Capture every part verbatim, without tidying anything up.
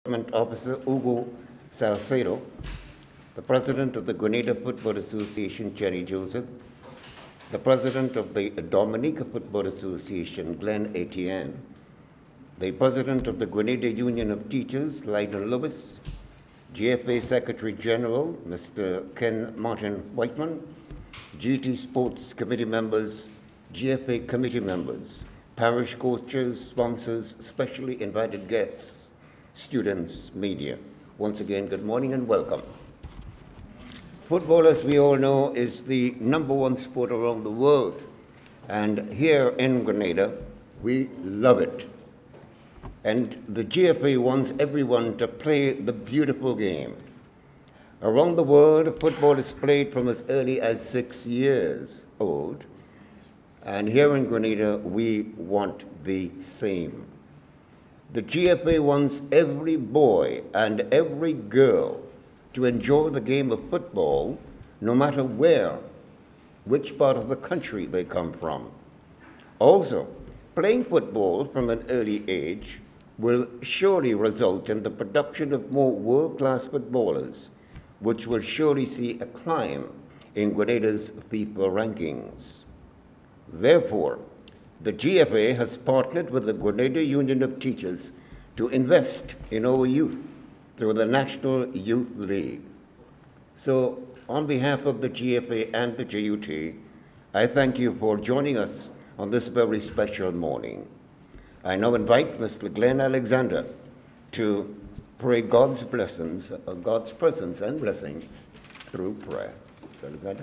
Officer Hugo Salcedo, the President of the Grenada Football Association, Jenny Joseph, the President of the Dominica Football Association, Glenn Etienne, the President of the Grenada Union of Teachers, Lydon Lewis, G F A Secretary General, Mister Ken Martin Whiteman, G T Sports Committee members, G F A committee members, parish coaches, sponsors, specially invited guests, students, media. Once again, good morning and welcome. Football, as we all know, is the number one sport around the world. And here in Grenada, we love it. And the G F A wants everyone to play the beautiful game. Around the world, football is played from as early as six years old. And here in Grenada, we want the same. The G F A wants every boy and every girl to enjoy the game of football, no matter where, which part of the country they come from. Also, playing football from an early age will surely result in the production of more world-class footballers, which will surely see a climb in Grenada's FIFA rankings. Therefore, the G F A has partnered with the Grenada Union of Teachers to invest in our youth through the National Youth League. So, on behalf of the G F A and the J U T, I thank you for joining us on this very special morning. I now invite Mister Glenn Alexander to pray God's blessings, uh, God's presence and blessings through prayer. Mister Alexander.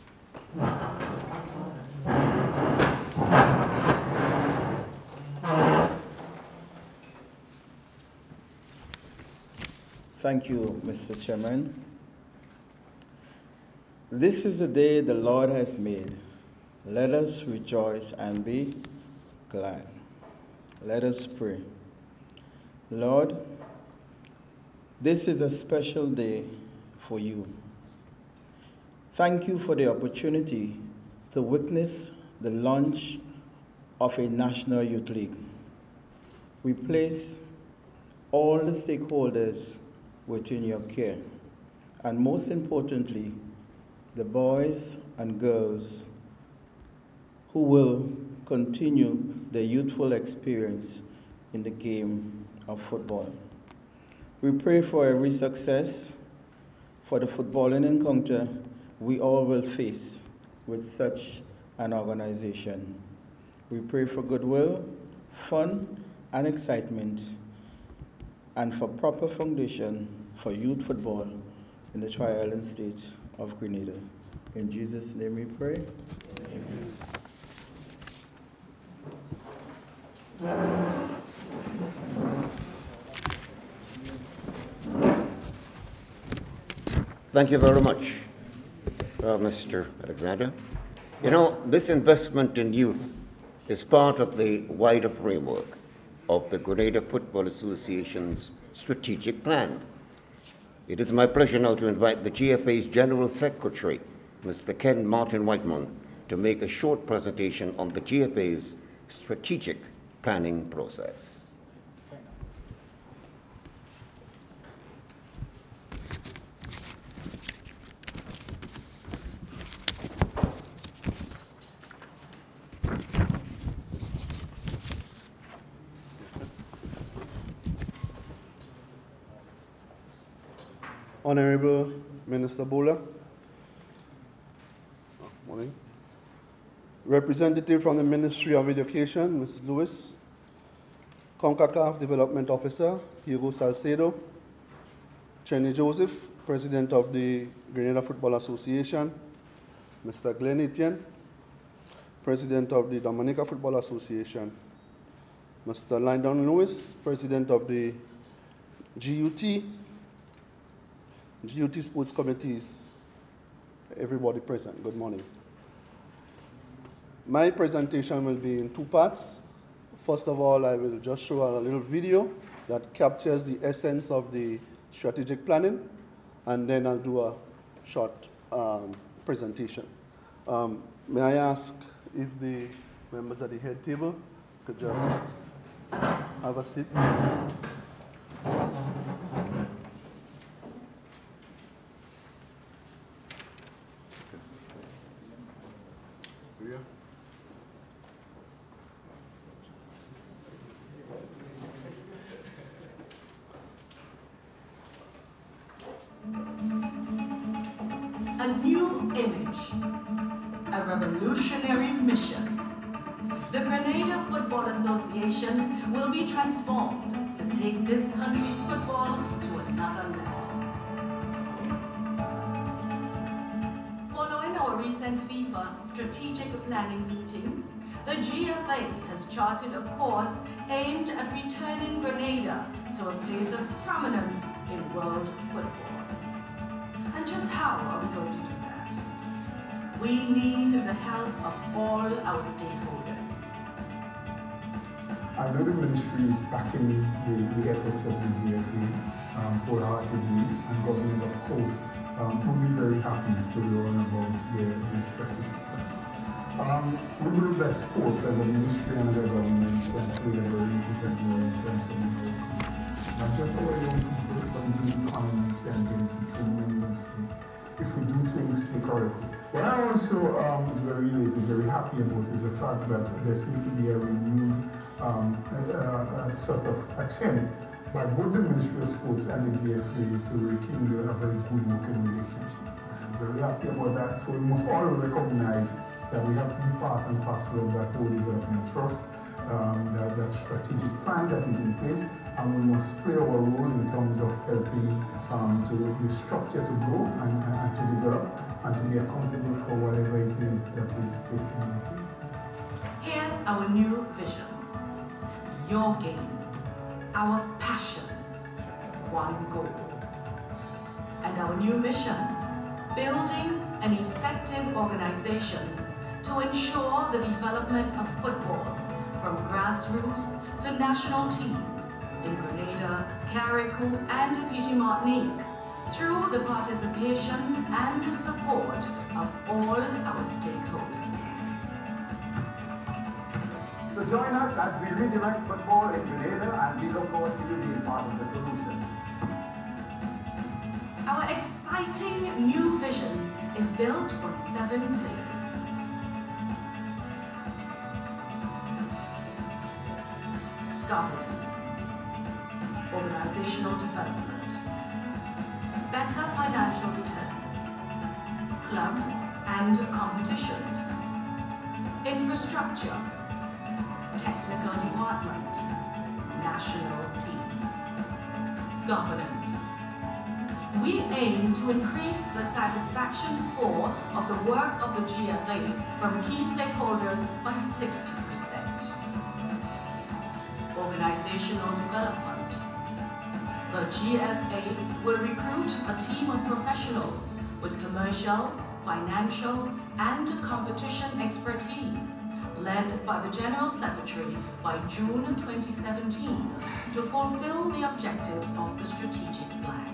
Thank you, Mister Chairman. This is the day the Lord has made. Let us rejoice and be glad. Let us pray. Lord, this is a special day for you. Thank you for the opportunity to witness the launch of a National Youth League. We place all the stakeholders within your care, and most importantly, the boys and girls who will continue their youthful experience in the game of football. We pray for every success for the footballing encounter we all will face with such an organization. We pray for goodwill, fun, and excitement, and for proper foundation for youth football in the Tri-Island state of Grenada. In Jesus' name we pray. Amen. Thank you very much, uh, Mister Alexander. You know, this investment in youth is part of the wider framework of the Grenada Football Association's strategic plan. It is my pleasure now to invite the G F A's General Secretary, Mister Ken Martin Whiteman, to make a short presentation on the G F A's strategic planning process. Honorable Minister Bola, morning. Representative from the Ministry of Education, Missus Lewis, CONCACAF Development Officer, Hugo Salcedo, Jenny Joseph, President of the Grenada Football Association, Mister Glenn Etienne, President of the Dominica Football Association, Mister Lydon Lewis, President of the G U T, G U T Sports Committees, everybody present, good morning. My presentation will be in two parts. First of all, I will just show a little video that captures the essence of the strategic planning, and then I'll do a short um, presentation. Um, may I ask if the members at the head table could just have a seat? a new image, a revolutionary mission. The Grenada Football Association will be transformed to take this country's football to another level. Following our recent FIFA strategic planning meeting, the G F A has charted a course aimed at returning Grenada to a place of prominence in world football. And just how are we going to do that? We need the help of all our stakeholders. I know the ministry is backing the, the efforts of the G F A um, wholeheartedly, and government, of course, um, will be very happy to learn about their, their strategy. Um, we believe that sports as a ministry and as a government can play a very important role in terms of the not just our young people, but into the economy can benefit tremendously if we do things the correct way. What I also um, very lately very happy about is the fact that there seems to be a renewed um, a, a sort of attempt by both the Ministry of Sports and the G F A to rekindle a very good working relationship. I'm very happy about that. So we must all recognize that we have to be part and parcel of that whole development first, um, that, that strategic plan that is in place, and we must play our role in terms of helping um, to the structure to grow and, and, and to develop, and to be accountable for whatever it is that is taking place. Here's our new vision. Your game, our passion, one goal. And our new mission, building an effective organization to ensure the development of football from grassroots to national teams in Grenada, Carriacou, and P T Martinique through the participation and support of all our stakeholders. So join us as we redirect football in Grenada, and we look forward to you being part of the solutions. Our exciting new vision is built on seven pillars. Governance, organizational development, better financial returns, clubs and competitions, infrastructure, technical department, national teams, governance. We aim to increase the satisfaction score of the work of the G F A from key stakeholders by sixty percent. Organizational development. The G F A will recruit a team of professionals with commercial, financial, and competition expertise, led by the General Secretary by June twenty seventeen, to fulfill the objectives of the strategic plan.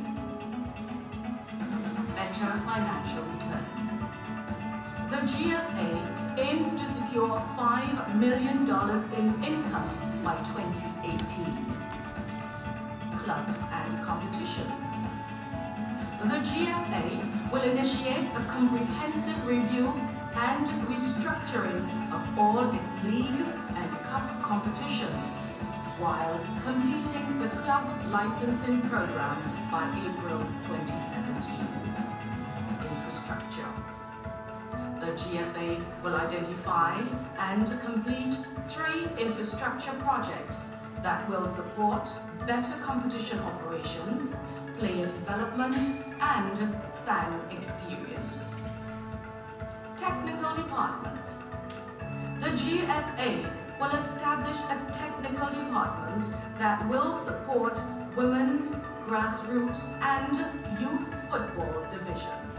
Better financial returns. The G F A aims to secure five million dollars in income by twenty eighteen. Clubs and competitions. The G F A will initiate a comprehensive review and restructuring of all its league and cup competitions, while completing the club licensing program by April twenty seventeen. Infrastructure. The G F A will identify and complete three infrastructure projects that will support better competition operations, player development, and fan experience. Technical department. The G F A will establish a technical department that will support women's, grassroots, and youth football divisions.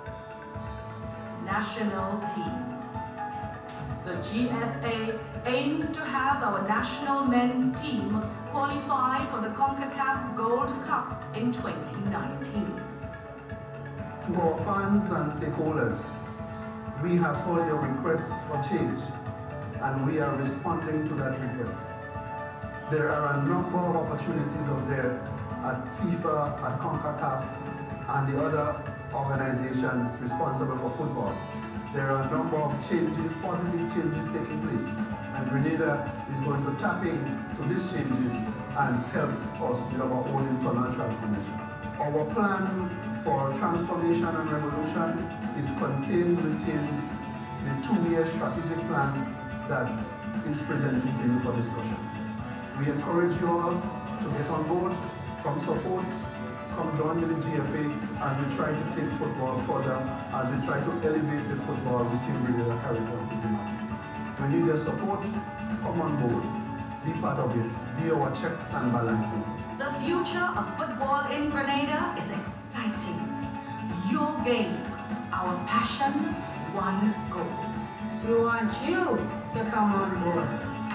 National teams. The G F A aims to have our national men's team qualify for the CONCACAF Gold Cup in twenty nineteen. To our fans and stakeholders, we have heard your requests for change, and we are responding to that request. There are a number of opportunities out there at FIFA, at CONCACAF, and the other organizations responsible for football. There are a number of changes, positive changes taking place, and Grenada is going to tap into these changes and help us with our own internal transformation. Our plan for transformation and revolution is contained within the two-year strategic plan that is presented to you for discussion. We encourage you all to get on board, come support, come join with the G F A as we try to take football further, as we try to elevate the football within Grenada Caribbean. We need your support. Come on board. Be part of it. Be our checks and balances. The future of football in Grenada is exciting. Your game, our passion, one goal. We want you to come on board.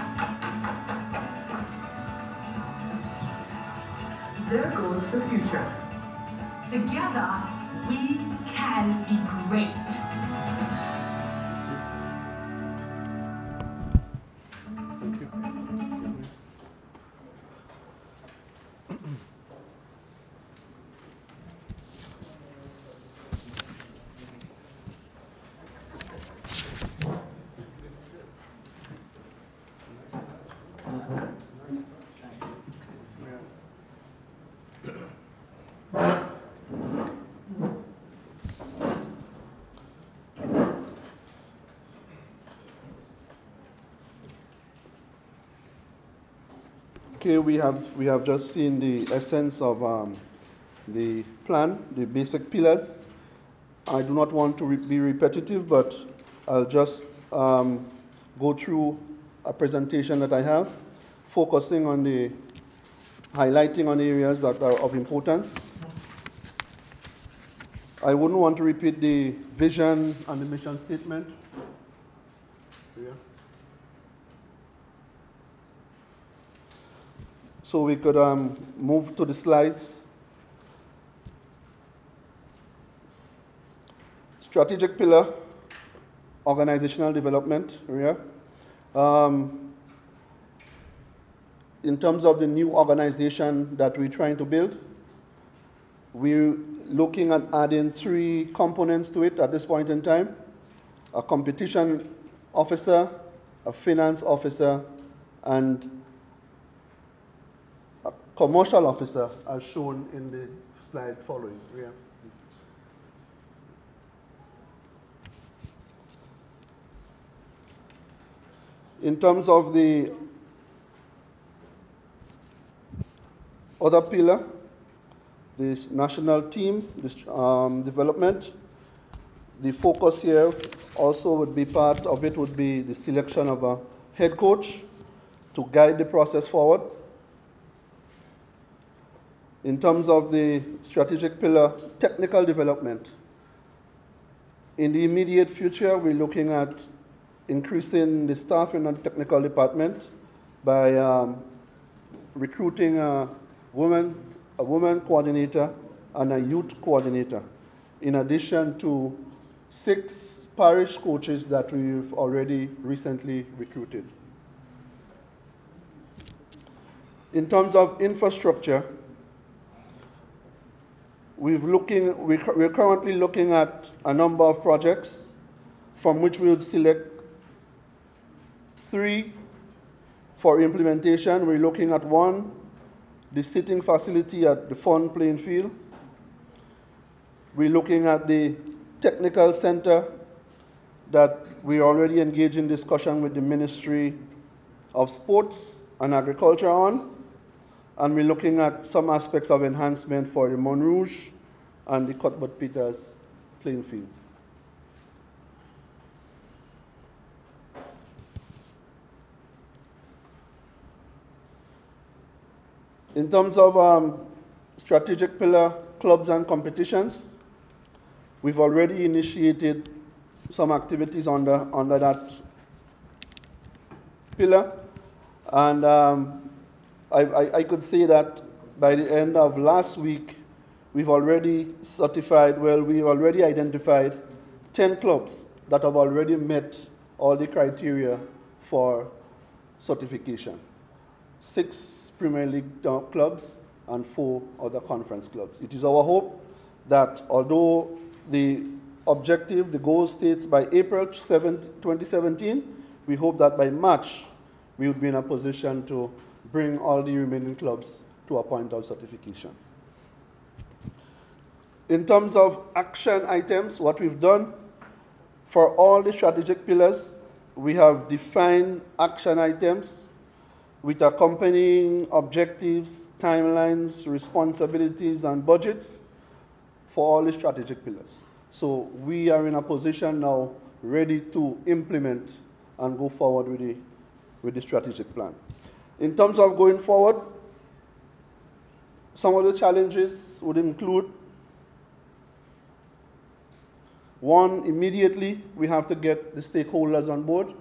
There goes the future. Together, we can be great. Okay, we have, we have just seen the essence of um, the plan, the basic pillars. I do not want to re be repetitive, but I'll just um, go through a presentation that I have, focusing on the, highlighting on areas that are of importance. I wouldn't want to repeat the vision and the mission statement. Yeah. So we could um, move to the slides. Strategic pillar, organizational development area. Um, in terms of the new organization that we're trying to build, we're looking at adding three components to it at this point in time: a competition officer, a finance officer, and a commercial officer, as shown in the slide following. Yeah. In terms of the other pillar, this national team, this um, development, the focus here also would be, part of it would be the selection of a head coach to guide the process forward. In terms of the strategic pillar, technical development, in the immediate future, we're looking at increasing the staff in the technical department by um, recruiting a woman, a woman coordinator and a youth coordinator, in addition to six parish coaches that we've already recently recruited. In terms of infrastructure, we've looking, we're currently looking at a number of projects from which we'll select three for implementation. We're looking at one, the sitting facility at the Fun playing field. We're looking at the technical center that we already engaged in discussion with the Ministry of Sports and Agriculture on. And we're looking at some aspects of enhancement for the Montrouge and the Cuthbert Peters playing fields. In terms of um, strategic pillar, clubs and competitions, we've already initiated some activities under, under that pillar. And um, I, I, I could say that by the end of last week, we've already certified, well, we've already identified ten clubs that have already met all the criteria for certification. Six Premier League clubs and four other conference clubs. It is our hope that although the objective, the goal states by April seventh, twenty seventeen, we hope that by March, we would be in a position to bring all the remaining clubs to a point of certification. In terms of action items, what we've done, for all the strategic pillars, we have defined action items with accompanying objectives, timelines, responsibilities, and budgets for all the strategic pillars. So we are in a position now ready to implement and go forward with the, with the strategic plan. In terms of going forward, some of the challenges would include, one, immediately we have to get the stakeholders on board.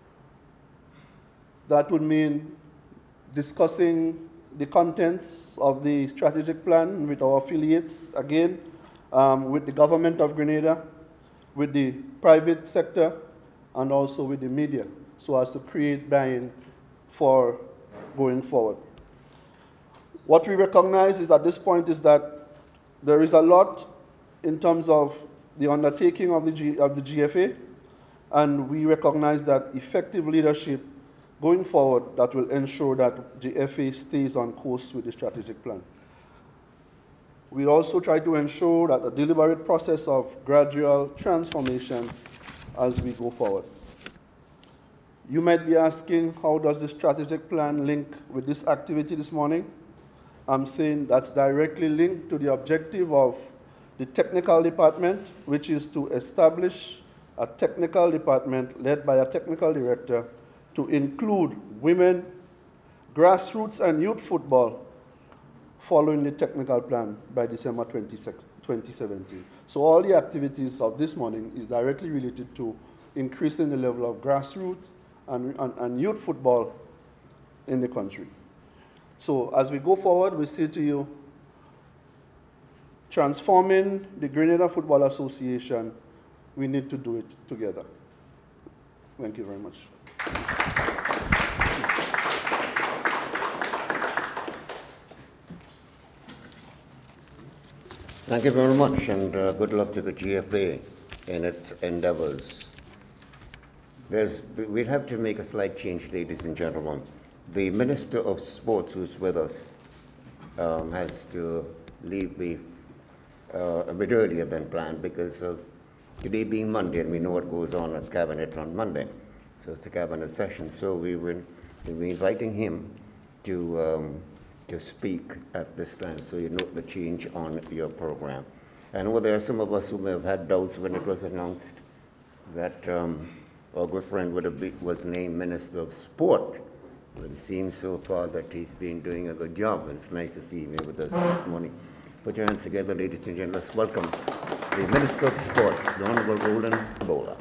That would mean discussing the contents of the strategic plan with our affiliates, again, um, with the government of Grenada, with the private sector, and also with the media, so as to create buy-in for going forward. What we recognize is at this point is that there is a lot in terms of the undertaking of the, G, of the G F A, and we recognize that effective leadership going forward that will ensure that G F A stays on course with the strategic plan. We also try to ensure that a deliberate process of gradual transformation as we go forward. You might be asking, how does the strategic plan link with this activity this morning? I'm saying that's directly linked to the objective of the technical department, which is to establish a technical department led by a technical director to include women, grassroots, and youth football following the technical plan by December twenty seventeen. So all the activities of this morning is directly related to increasing the level of grassroots and, and, and youth football in the country. So as we go forward, we say to you, transforming the Grenada Football Association, we need to do it together. Thank you very much. Thank you very much, and uh, good luck to the G F A in its endeavors. There's, we'll have to make a slight change, ladies and gentlemen. The Minister of Sports, who's with us, um, has to leave the, uh, a bit earlier than planned because of today being Monday, and we know what goes on at Cabinet on Monday. So it's a Cabinet session. So we will we'll be inviting him to, um, to speak at this time, so you note the change on your program. And well, there are some of us who may have had doubts when it was announced that um, our good friend would have been, was named Minister of Sport. But it seems so far that he's been doing a good job, and it's nice to see him here with us this morning. Put your hands together, ladies and gentlemen. Let's welcome the Minister of Sport, the Honorable Roland Bowler.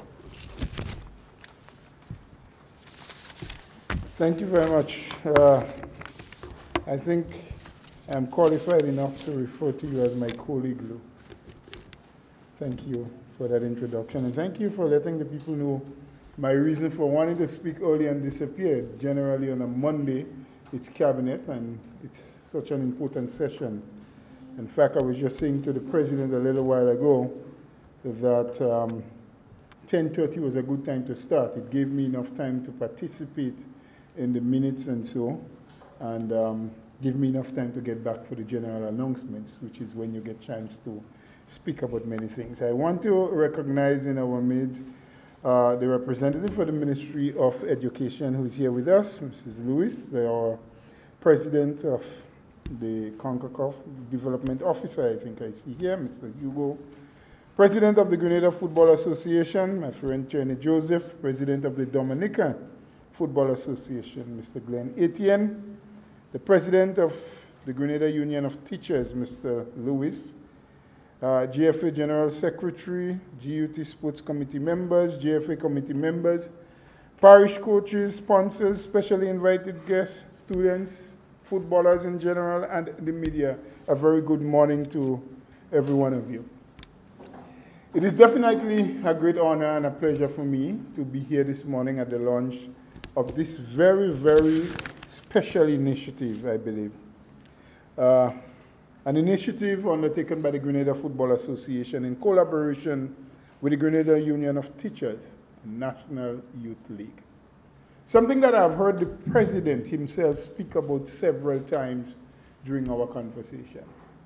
Thank you very much. Uh, I think I'm qualified enough to refer to you as my colleague, Lou. Thank you for that introduction, and thank you for letting the people know my reason for wanting to speak early and disappear. Generally on a Monday, it's Cabinet, and it's such an important session. In fact, I was just saying to the President a little while ago that um, ten thirty was a good time to start. It gave me enough time to participate in the minutes and so, and um, give me enough time to get back for the general announcements, which is when you get a chance to speak about many things. I want to recognize in our midst uh, the representative for the Ministry of Education who's here with us, Missus Lewis, our President of the CONCACAF Development Officer, I think I see here, Mister Hugo, President of the Grenada Football Association, my friend Cheney Joseph, President of the Dominican Football Association, Mister Glenn Etienne, the President of the Grenada Union of Teachers, Mister Lewis, uh, G F A General Secretary, G U T Sports Committee members, G F A Committee members, parish coaches, sponsors, specially invited guests, students, footballers in general, and the media. A very good morning to every one of you. It is definitely a great honor and a pleasure for me to be here this morning at the launch of this very, very special initiative, I believe. Uh, an initiative undertaken by the Grenada Football Association in collaboration with the Grenada Union of Teachers and National Youth League. Something that I've heard the President himself speak about several times during our conversation.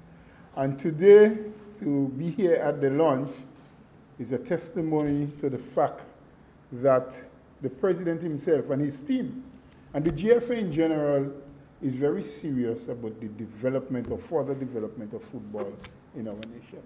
And today, to be here at the launch is a testimony to the fact that the president himself and his team and the G F A in general is very serious about the development or further development of football in our nation.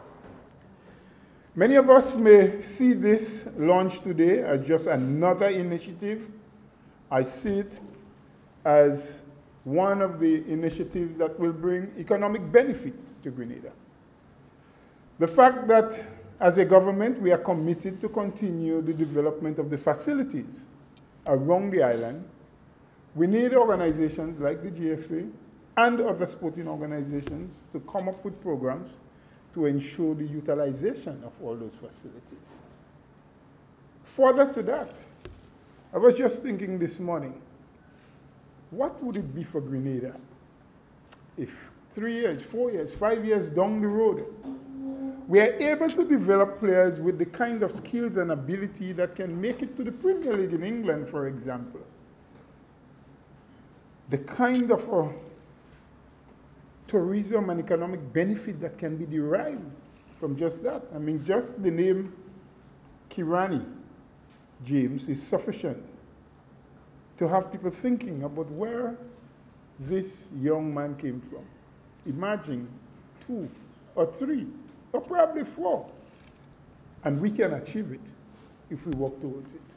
Many of us may see this launch today as just another initiative. I see it as one of the initiatives that will bring economic benefit to Grenada. The fact that as a government we are committed to continue the development of the facilities around the island, we need organizations like the G F A and other sporting organizations to come up with programs to ensure the utilization of all those facilities. Further to that, I was just thinking this morning, what would it be for Grenada if three years, four years, five years down the road, we are able to develop players with the kind of skills and ability that can make it to the Premier League in England, for example. The kind of uh, tourism and economic benefit that can be derived from just that. I mean, just the name Kirani James is sufficient to have people thinking about where this young man came from. Imagine two or three or probably four. And we can achieve it if we work towards it.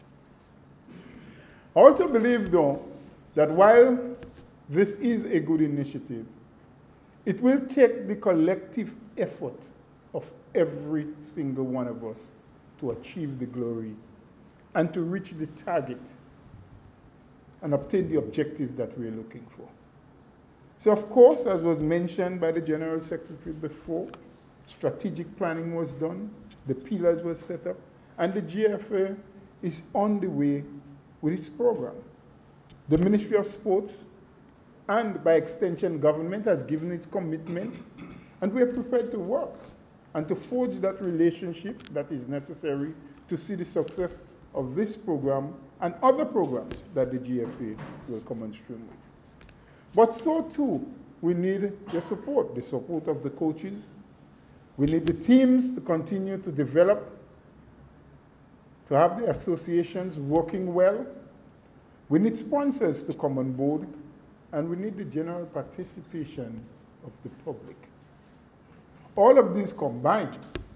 I also believe, though, that while this is a good initiative, it will take the collective effort of every single one of us to achieve the glory and to reach the target and obtain the objective that we're looking for. So, of course, as was mentioned by the General Secretary before, strategic planning was done, the pillars were set up, and the G F A is on the way with its program. The Ministry of Sports and, by extension, government has given its commitment, and we are prepared to work and to forge that relationship that is necessary to see the success of this program and other programs that the G F A will come on stream with. But so too, we need your support, the support of the coaches. We need the teams to continue to develop, to have the associations working well. We need sponsors to come on board, and we need the general participation of the public. All of these combined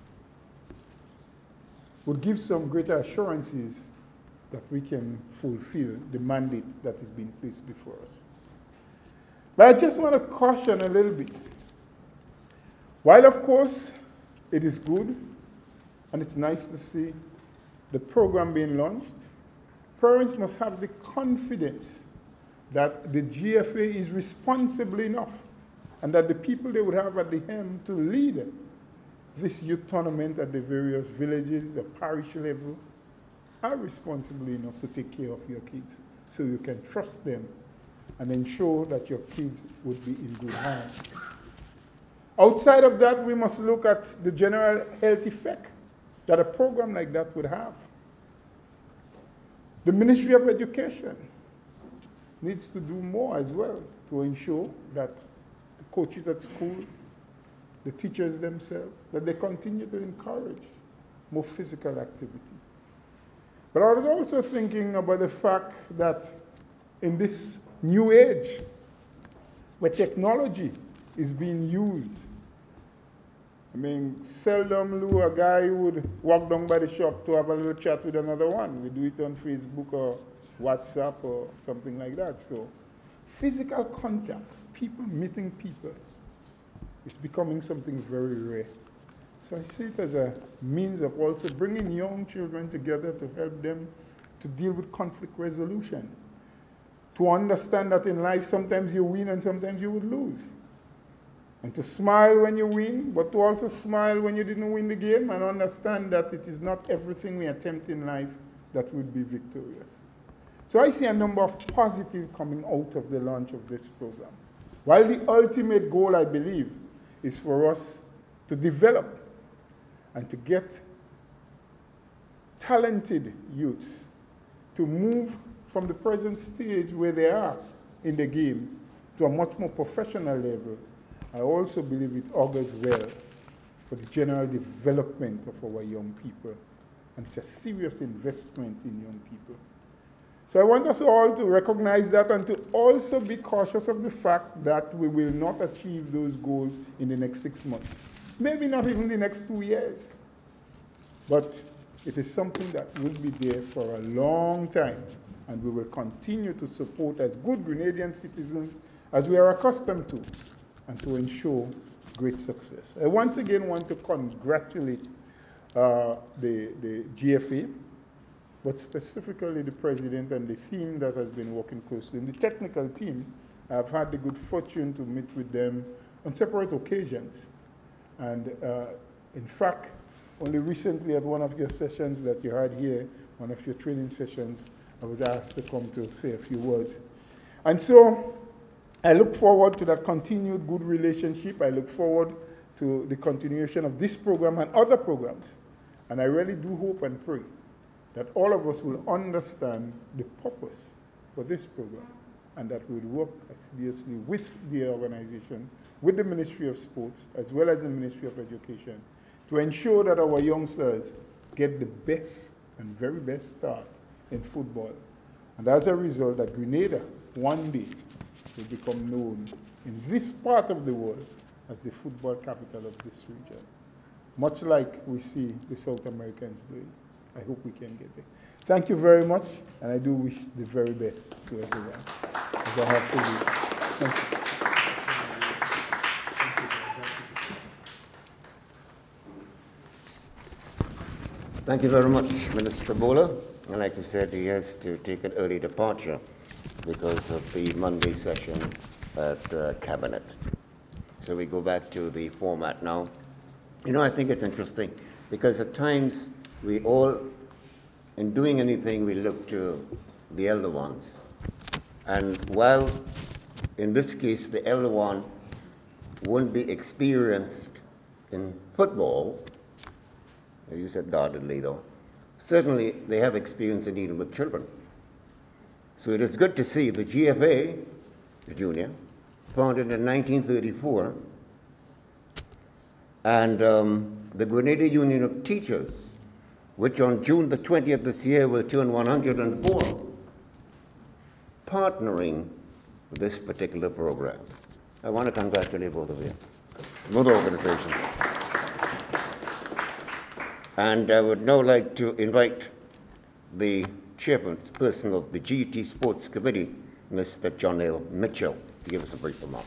would give some greater assurances that we can fulfill the mandate that is being placed before us. But I just want to caution a little bit. While, of course, it is good and it's nice to see the program being launched, parents must have the confidence that the G F A is responsible enough and that the people they would have at the helm to lead this youth tournament at the various villages, the parish level, are responsible enough to take care of your kids so you can trust them and ensure that your kids would be in good hands. Outside of that, we must look at the general health effect that a program like that would have. The Ministry of Education needs to do more as well to ensure that the coaches at school, the teachers themselves, that they continue to encourage more physical activity. But I was also thinking about the fact that in this new age, where technology is being used, I mean, seldom Lou, a guy would walk down by the shop to have a little chat with another one. We do it on Facebook or WhatsApp or something like that. So physical contact, people meeting people, is becoming something very rare. So I see it as a means of also bringing young children together to help them to deal with conflict resolution, to understand that in life sometimes you win and sometimes you would lose, and to smile when you win, but to also smile when you didn't win the game and understand that it is not everything we attempt in life that would be victorious. So I see a number of positives coming out of the launch of this program. While the ultimate goal, I believe, is for us to develop and to get talented youths to move from the present stage where they are in the game to a much more professional level I also believe it augurs well for the general development of our young people. And it's a serious investment in young people. So I want us all to recognize that and to also be cautious of the fact that we will not achieve those goals in the next six months. Maybe not even the next two years. But it is something that will be there for a long time, and we will continue to support as good Grenadian citizens as we are accustomed to, and to ensure great success. I once again want to congratulate uh, the, the G F A, but specifically the president and the team that has been working closely. In the technical team, I've had the good fortune to meet with them on separate occasions. And uh, in fact, only recently at one of your sessions that you had here, one of your training sessions, I was asked to come to say a few words. And so I look forward to that continued good relationship. I look forward to the continuation of this program and other programs. And I really do hope and pray that all of us will understand the purpose for this program, and that we'll work seriously with the organization, with the Ministry of Sports, as well as the Ministry of Education, to ensure that our youngsters get the best and very best start in football. And as a result, that Grenada one day will become known in this part of the world as the football capital of this region, much like we see the South Americans doing. I hope we can get there. Thank you very much, and I do wish the very best to everyone, as I have to do. Thank you. Thank you very much, Minister Bowler. And like you said, he has to take an early departure because of the Monday session at uh, Cabinet. So we go back to the format now. You know, I think it's interesting because at times we all, in doing anything, we look to the elder ones. And while in this case, the elder one won't be experienced in football, as you said guardedly though, certainly they have experience in dealing with children. So it is good to see the G F A, the junior, founded in nineteen thirty-four, and um, the Grenada Union of Teachers, which on June the twentieth this year will turn one hundred and four, partnering with this particular program. I want to congratulate both of you, both organizations. And I would now like to invite the chairperson of the G E T Sports Committee, Mister Jonelle Mitchell, to give us a brief remark.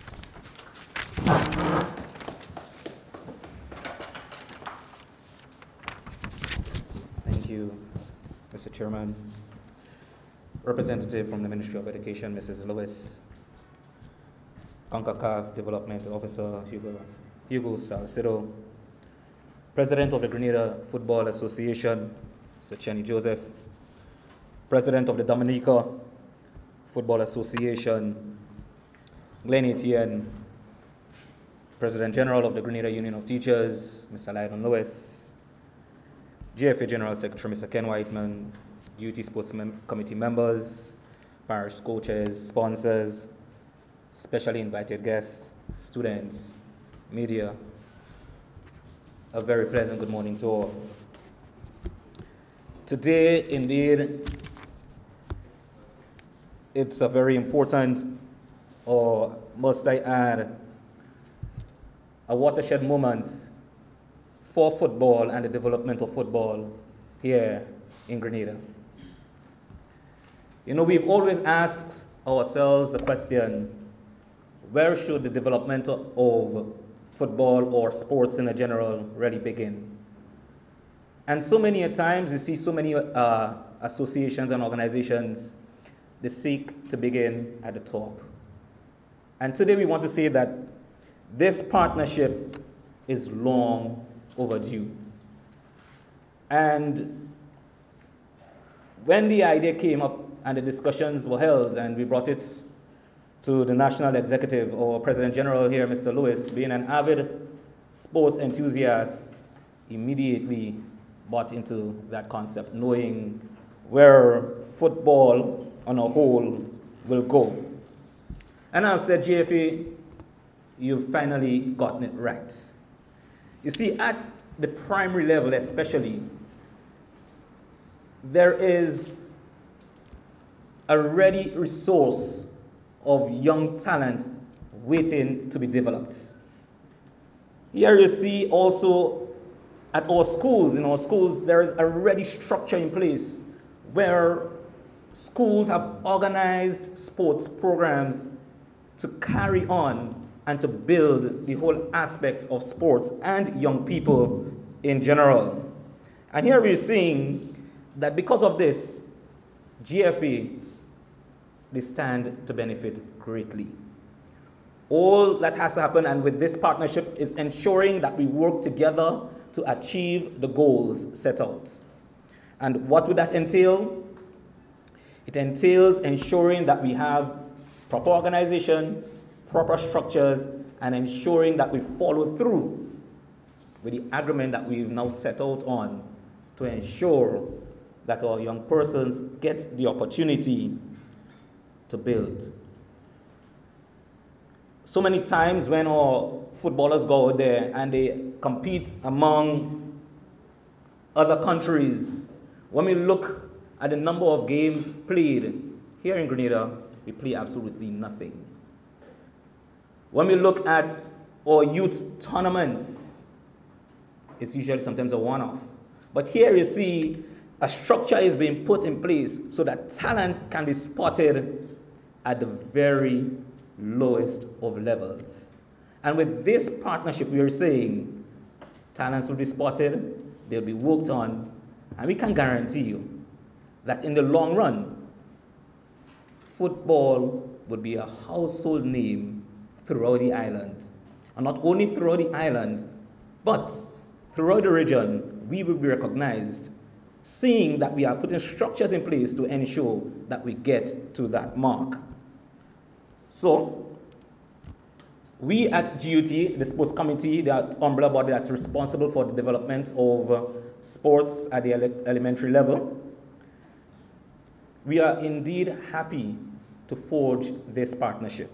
Thank you, Mister Chairman. Representative from the Ministry of Education, Missus Lewis, CONCACAF Development Officer, Hugo, Hugo Salcedo, President of the Grenada Football Association, Mister Chenny Joseph, President of the Dominica Football Association, Glenn Etienne, President General of the Grenada Union of Teachers, Mister Lyden Lewis, G F A General Secretary, Mister Ken Whiteman, G E T Sports mem Committee members, parish coaches, sponsors, specially invited guests, students, media. A very pleasant good morning to all. Today, indeed, it's a very important, or must I add, a watershed moment for football and the development of football here in Grenada. You know, we've always asked ourselves the question, where should the development of football or sports in general really begin? And so many a times you see so many uh, associations and organizations, they seek to begin at the top. And today we want to say that this partnership is long overdue. And when the idea came up and the discussions were held and we brought it to the National Executive or President General here, Mister Lewis, being an avid sports enthusiast, immediately bought into that concept, knowing where football on a whole will go. And I've said G F A you've finally gotten it right. You see, at the primary level especially, there is a ready resource of young talent waiting to be developed. Here you see also at our schools, in our schools, there is a ready structure in place where schools have organized sports programs to carry on and to build the whole aspects of sports and young people in general. And here we're seeing that because of this, G F A, they stand to benefit greatly. All that has to happen, and with this partnership, is ensuring that we work together to achieve the goals set out. And what would that entail? It entails ensuring that we have proper organization, proper structures, and ensuring that we follow through with the agreement that we've now set out on to ensure that our young persons get the opportunity to build. So many times when our footballers go out there and they compete among other countries, when we look at the number of games played here in Grenada, we play absolutely nothing. When we look at our youth tournaments, it's usually sometimes a one-off. But here you see a structure is being put in place so that talent can be spotted at the very lowest of levels. And with this partnership, we are saying talents will be spotted, they'll be worked on, and we can guarantee you that in the long run, football would be a household name throughout the island. And not only throughout the island, but throughout the region, we will be recognized, seeing that we are putting structures in place to ensure that we get to that mark. So, we at G U T, the sports committee, the umbrella body that's responsible for the development of uh, sports at the ele elementary level, we are indeed happy to forge this partnership.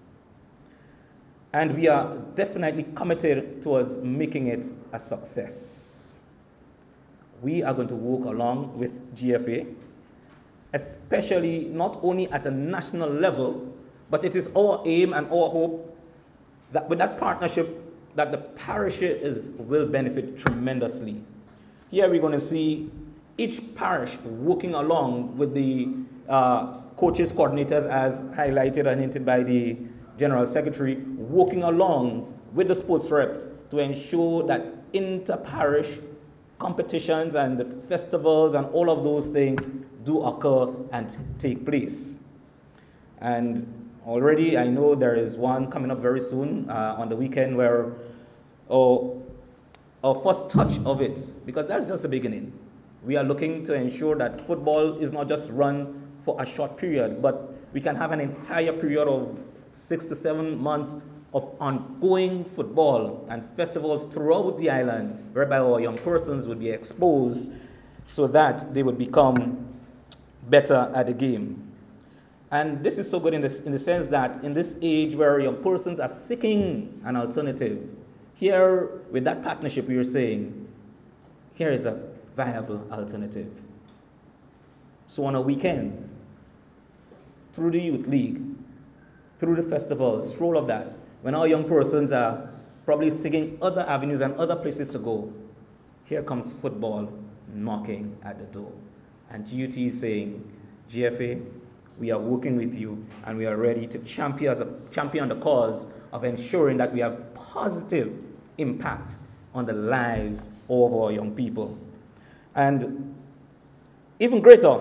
And we are definitely committed towards making it a success. We are going to work along with G F A, especially not only at a national level, but it is our aim and our hope that with that partnership, that the parishes will benefit tremendously. Here we're going to see each parish working along with the uh, coaches, coordinators, as highlighted and hinted by the General Secretary, working along with the sports reps to ensure that inter-parish competitions and the festivals and all of those things do occur and take place. And already I know there is one coming up very soon uh, on the weekend where our, our first touch of it, because that's just the beginning. We are looking to ensure that football is not just run for a short period, but we can have an entire period of six to seven months of ongoing football and festivals throughout the island, whereby our young persons would be exposed so that they would become better at the game. And this is so good in, this, in the sense that in this age where young persons are seeking an alternative, here with that partnership we are saying, here is a viable alternative. So on a weekend, through the Youth League, through the festivals, through all of that, when our young persons are probably seeking other avenues and other places to go, here comes football knocking at the door. And G U T is saying, G F A, we are working with you and we are ready to champion, as a, champion the cause of ensuring that we have positive impact on the lives of our young people. And even greater,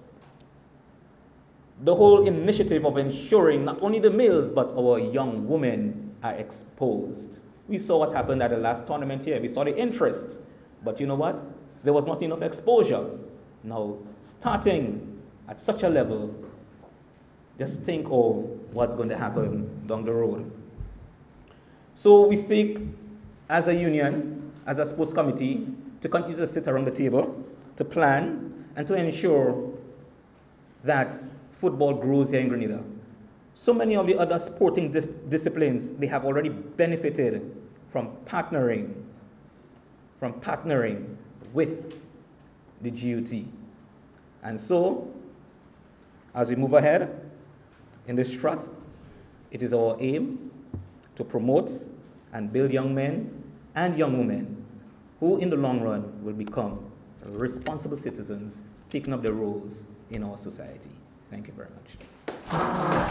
the whole initiative of ensuring not only the males, but our young women are exposed. We saw what happened at the last tournament here. We saw the interest, but you know what? There was not enough exposure. Now, starting at such a level, just think of what's going to happen down the road. So we seek, as a union, as a sports committee, to continue to sit around the table, to plan, and to ensure that football grows here in Grenada. So many of the other sporting di disciplines, they have already benefited from partnering, from partnering with the G U T. And so, as we move ahead in this trust, it is our aim to promote and build young men and young women who in the long run will become responsible citizens taking up their roles in our society. Thank you very much.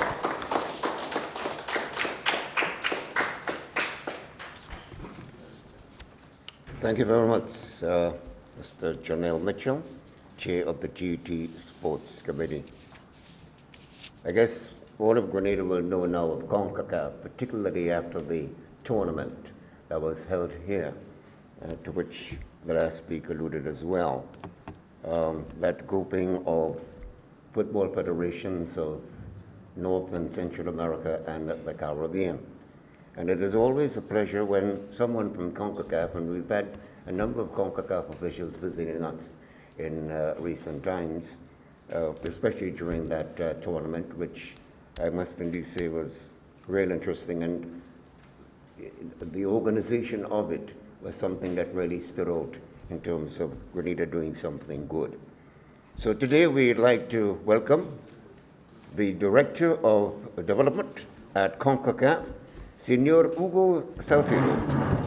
Thank you very much, uh, Mister Janelle Mitchell, Chair of the G U T Sports Committee. I guess all of Grenada will know now of CONCACAF, particularly after the tournament that was held here, uh, to which the last speaker alluded as well. Um, that grouping of football federations of North and Central America and the Caribbean. And it is always a pleasure when someone from CONCACAF, and we've had a number of CONCACAF officials visiting us in uh, recent times, uh, especially during that uh, tournament, which I must indeed say was real interesting, and the organization of it was something that really stood out in terms of Grenada doing something good. So today we'd like to welcome the Director of Development at CONCACAF, Senor Hugo Salcedo.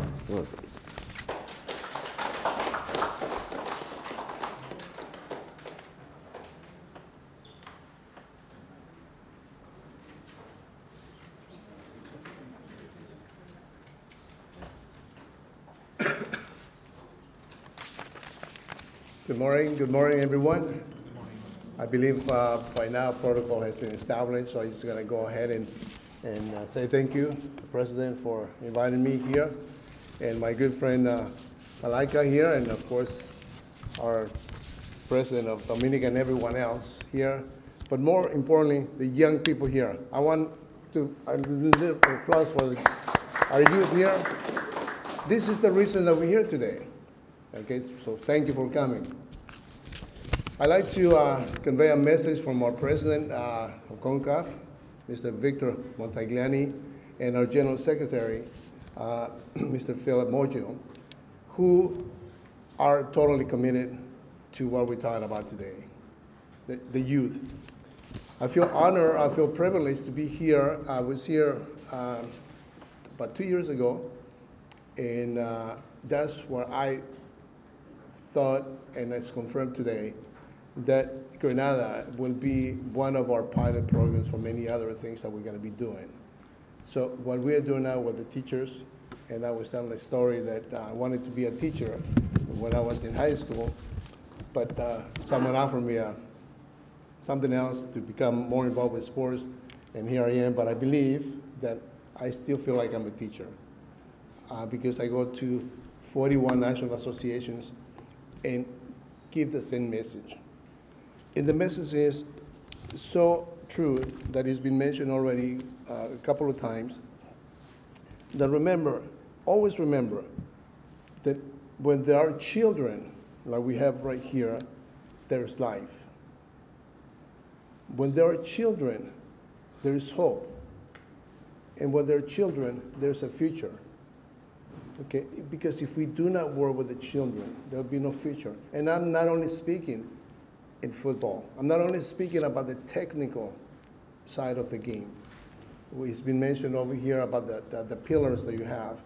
Good morning, good morning, everyone. Good morning. I believe uh, by now protocol has been established, so I'm just going to go ahead and, and uh, say thank you, President, for inviting me here, and my good friend uh, Malaika here, and of course our President of Dominica and everyone else here, but more importantly, the young people here. I want to a little applause for the, our youth here. This is the reason that we're here today. Okay, so thank you for coming. I'd like to uh, convey a message from our President uh, of CONCACAF, Mister Victor Montagliani, and our General Secretary, uh, Mister Philip Mojo, who are totally committed to what we're talking about today, the, the youth. I feel honored, I feel privileged to be here. I was here uh, about two years ago, and uh, that's where I thought, and it's confirmed today, that Grenada will be one of our pilot programs for many other things that we're going to be doing. So what we are doing now with the teachers, and I was telling a story that uh, I wanted to be a teacher when I was in high school, but uh, someone offered me a, something else to become more involved with sports, and here I am. But I believe that I still feel like I'm a teacher uh, because I go to forty-one national associations and give the same message. And the message is so true that it's been mentioned already uh, a couple of times, that remember, always remember, that when there are children, like we have right here, there's life. When there are children, there is hope. And when there are children, there's a future. Okay, because if we do not work with the children, there will be no future. And I'm not only speaking in football. I'm not only speaking about the technical side of the game. It's been mentioned over here about the, the, the pillars that you have.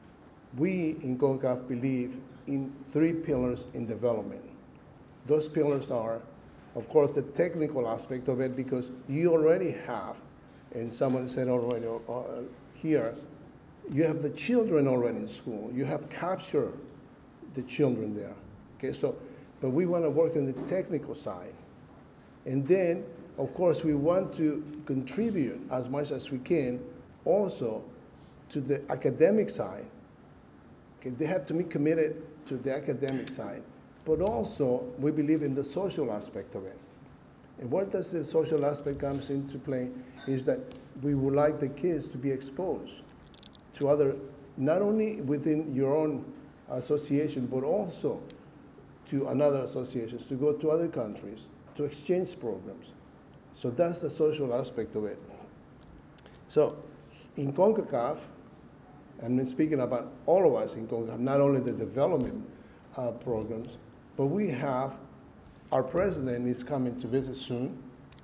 We in CONCACAF believe in three pillars in development. Those pillars are, of course, the technical aspect of it, because you already have, and someone said already uh, here, you have the children already in school. You have captured the children there. Okay, so, but we want to work on the technical side. And then, of course, we want to contribute as much as we can also to the academic side. Okay, they have to be committed to the academic side. But also, we believe in the social aspect of it. And where does the social aspect comes into play is that we would like the kids to be exposed to other, not only within your own association, but also to another associations, to go to other countries, to exchange programs. So that's the social aspect of it. So in CONCACAF, I'm speaking about all of us in CONCACAF, not only the development uh, programs, but we have, our president is coming to visit soon.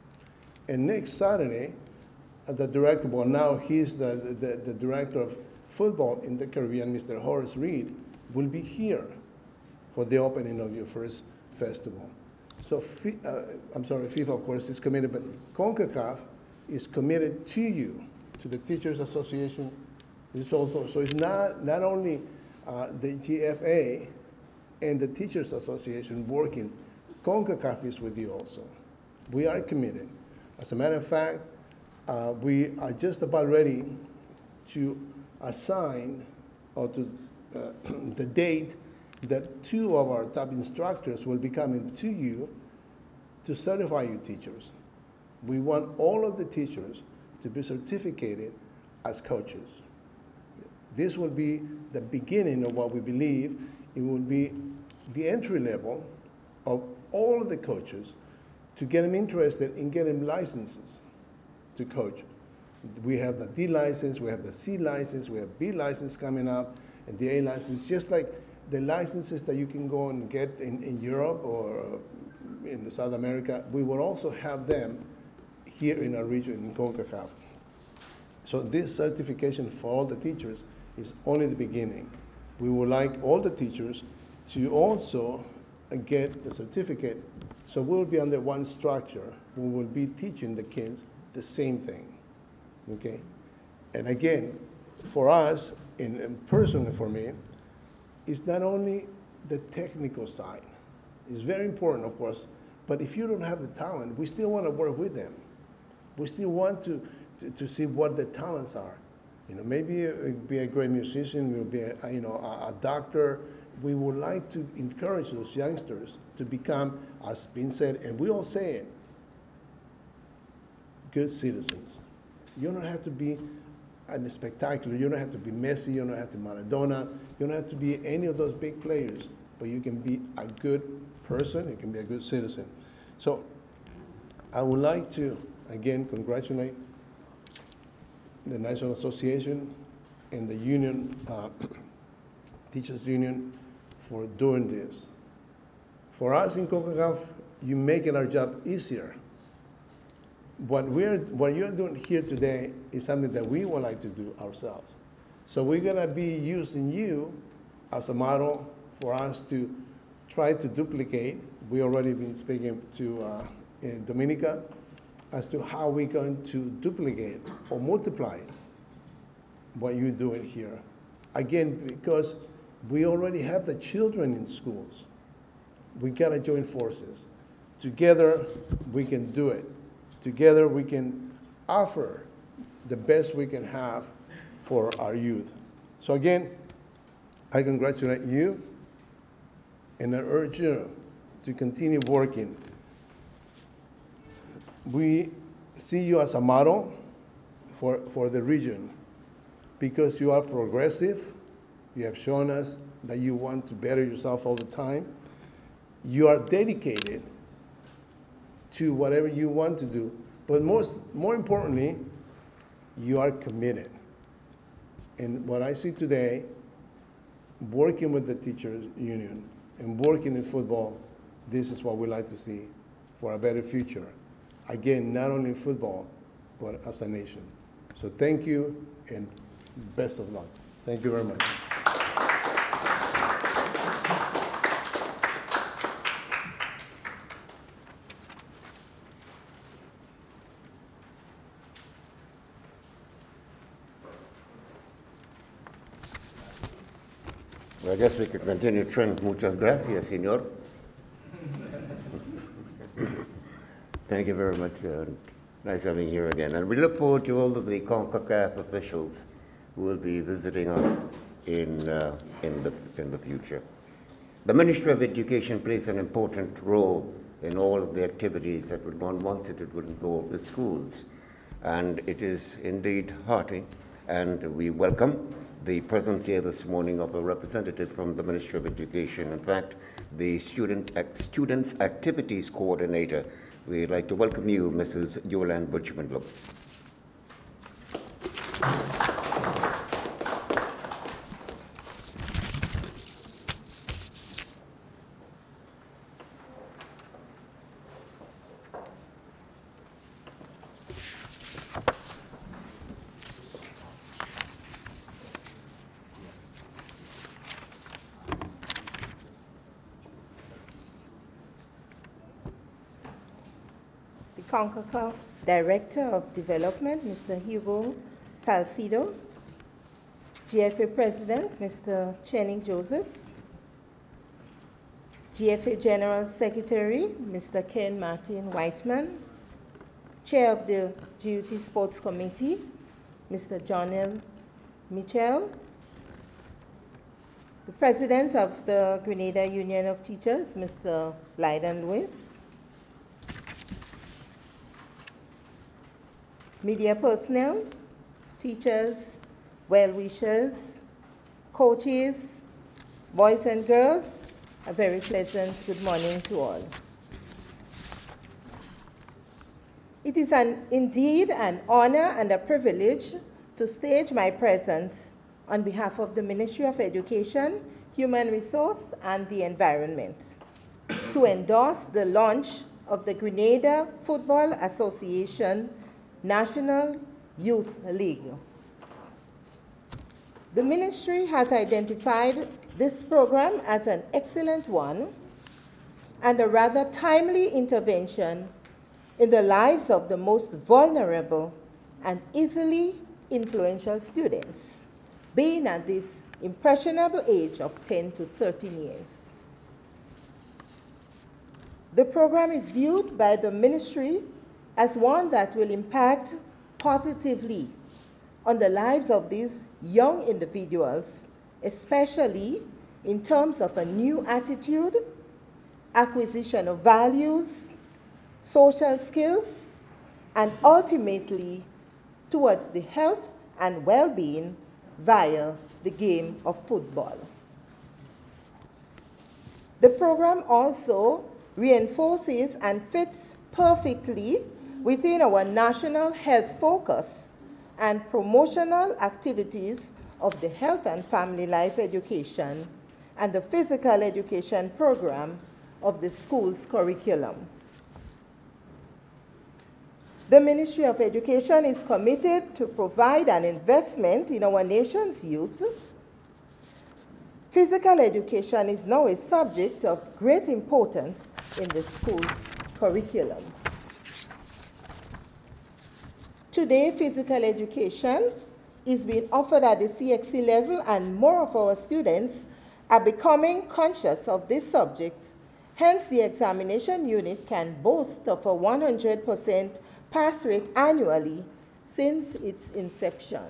And next Saturday, uh, the director, well now he's the, the, the director of football in the Caribbean, Mister Horace Reed, will be here for the opening of your first festival. So, uh, I'm sorry, FIFA of course is committed, but CONCACAF is committed to you, to the Teachers Association. It's also, so it's not, not only uh, the G F A and the Teachers Association working, CONCACAF is with you also. We are committed. As a matter of fact, uh, we are just about ready to assign or to uh, the date that two of our top instructors will be coming to you to certify you teachers. We want all of the teachers to be certificated as coaches. This will be the beginning of what we believe it will be the entry level of all of the coaches to get them interested in getting licenses to coach. We have the D license, we have the C license, we have B license coming up, and the A license, just like the licenses that you can go and get in, in Europe or in South America, we will also have them here in our region, in CONCACAF. So this certification for all the teachers is only the beginning. We would like all the teachers to also get the certificate, so we'll be under one structure. We will be teaching the kids the same thing, okay? And again, for us, in, in personally for me, it's not only the technical side. It's very important, of course, but if you don't have the talent, we still want to work with them. We still want to, to, to see what the talents are. You know, maybe you'll be a great musician, you'll be a, you know, a, a doctor. We would like to encourage those youngsters to become, as been said, and we all say it, good citizens. You don't have to be a spectacular, you don't have to be Messi, you don't have to be Maradona, you don't have to be any of those big players, but you can be a good person, you can be a good citizen. So I would like to, again, congratulate the National Association and the union, uh, Teachers Union, for doing this. For us in CONCACAF, you're making our job easier. What, we're, what you're doing here today is something that we would like to do ourselves. So we're gonna be using you as a model for us to try to duplicate. We already been speaking to uh, in Dominica as to how we're going to duplicate or multiply what you're doing here. Again, because we already have the children in schools. We gotta join forces. Together, we can do it. Together, we can offer the best we can have for our youth. So again, I congratulate you, and I urge you to continue working. We see you as a model for, for the region because you are progressive. You have shown us that you want to better yourself all the time. You are dedicated to whatever you want to do, but most, more importantly, you are committed. And what I see today, working with the teachers union and working in football, this is what we like to see for a better future. Again, not only in football, but as a nation. So thank you and best of luck. Thank you very much. I guess we could continue trend. Muchas gracias, señor. Thank you very much. Uh, nice having you here again. And we look forward to all of the CONCACAF officials who will be visiting us in, uh, in, the, in the future. The Ministry of Education plays an important role in all of the activities that one wanted it would involve the schools. And it is indeed hearty, and we welcome the presence here this morning of a representative from the Ministry of Education. In fact, the Student Students Activities Coordinator. We'd like to welcome you, Missus Yolande Butchman-Lewis. CONCACAF Director of Development, Mister Hugo Salcido, G F A President, Mister Chenny Joseph, G F A General Secretary, Mister Ken Martin Whiteman, Chair of the G U T Sports Committee, Mister John L. Mitchell, the President of the Grenada Union of Teachers, Mister Lyden Lewis, media personnel, teachers, well-wishers, coaches, boys and girls, a very pleasant good morning to all. It is an, indeed an honor and a privilege to stage my presence on behalf of the Ministry of Education, Human Resource, and the Environment to endorse the launch of the Grenada Football Association National Youth League. The ministry has identified this program as an excellent one and a rather timely intervention in the lives of the most vulnerable and easily influential students, being at this impressionable age of ten to thirteen years. The program is viewed by the ministry as one that will impact positively on the lives of these young individuals, especially in terms of a new attitude, acquisition of values, social skills, and ultimately towards the health and well-being via the game of football. The program also reinforces and fits perfectly within our national health focus and promotional activities of the health and family life education and the physical education program of the school's curriculum. The Ministry of Education is committed to provide an investment in our nation's youth. Physical education is now a subject of great importance in the school's curriculum. Today, physical education is being offered at the C X C level, and more of our students are becoming conscious of this subject. Hence, the examination unit can boast of a one hundred percent pass rate annually since its inception.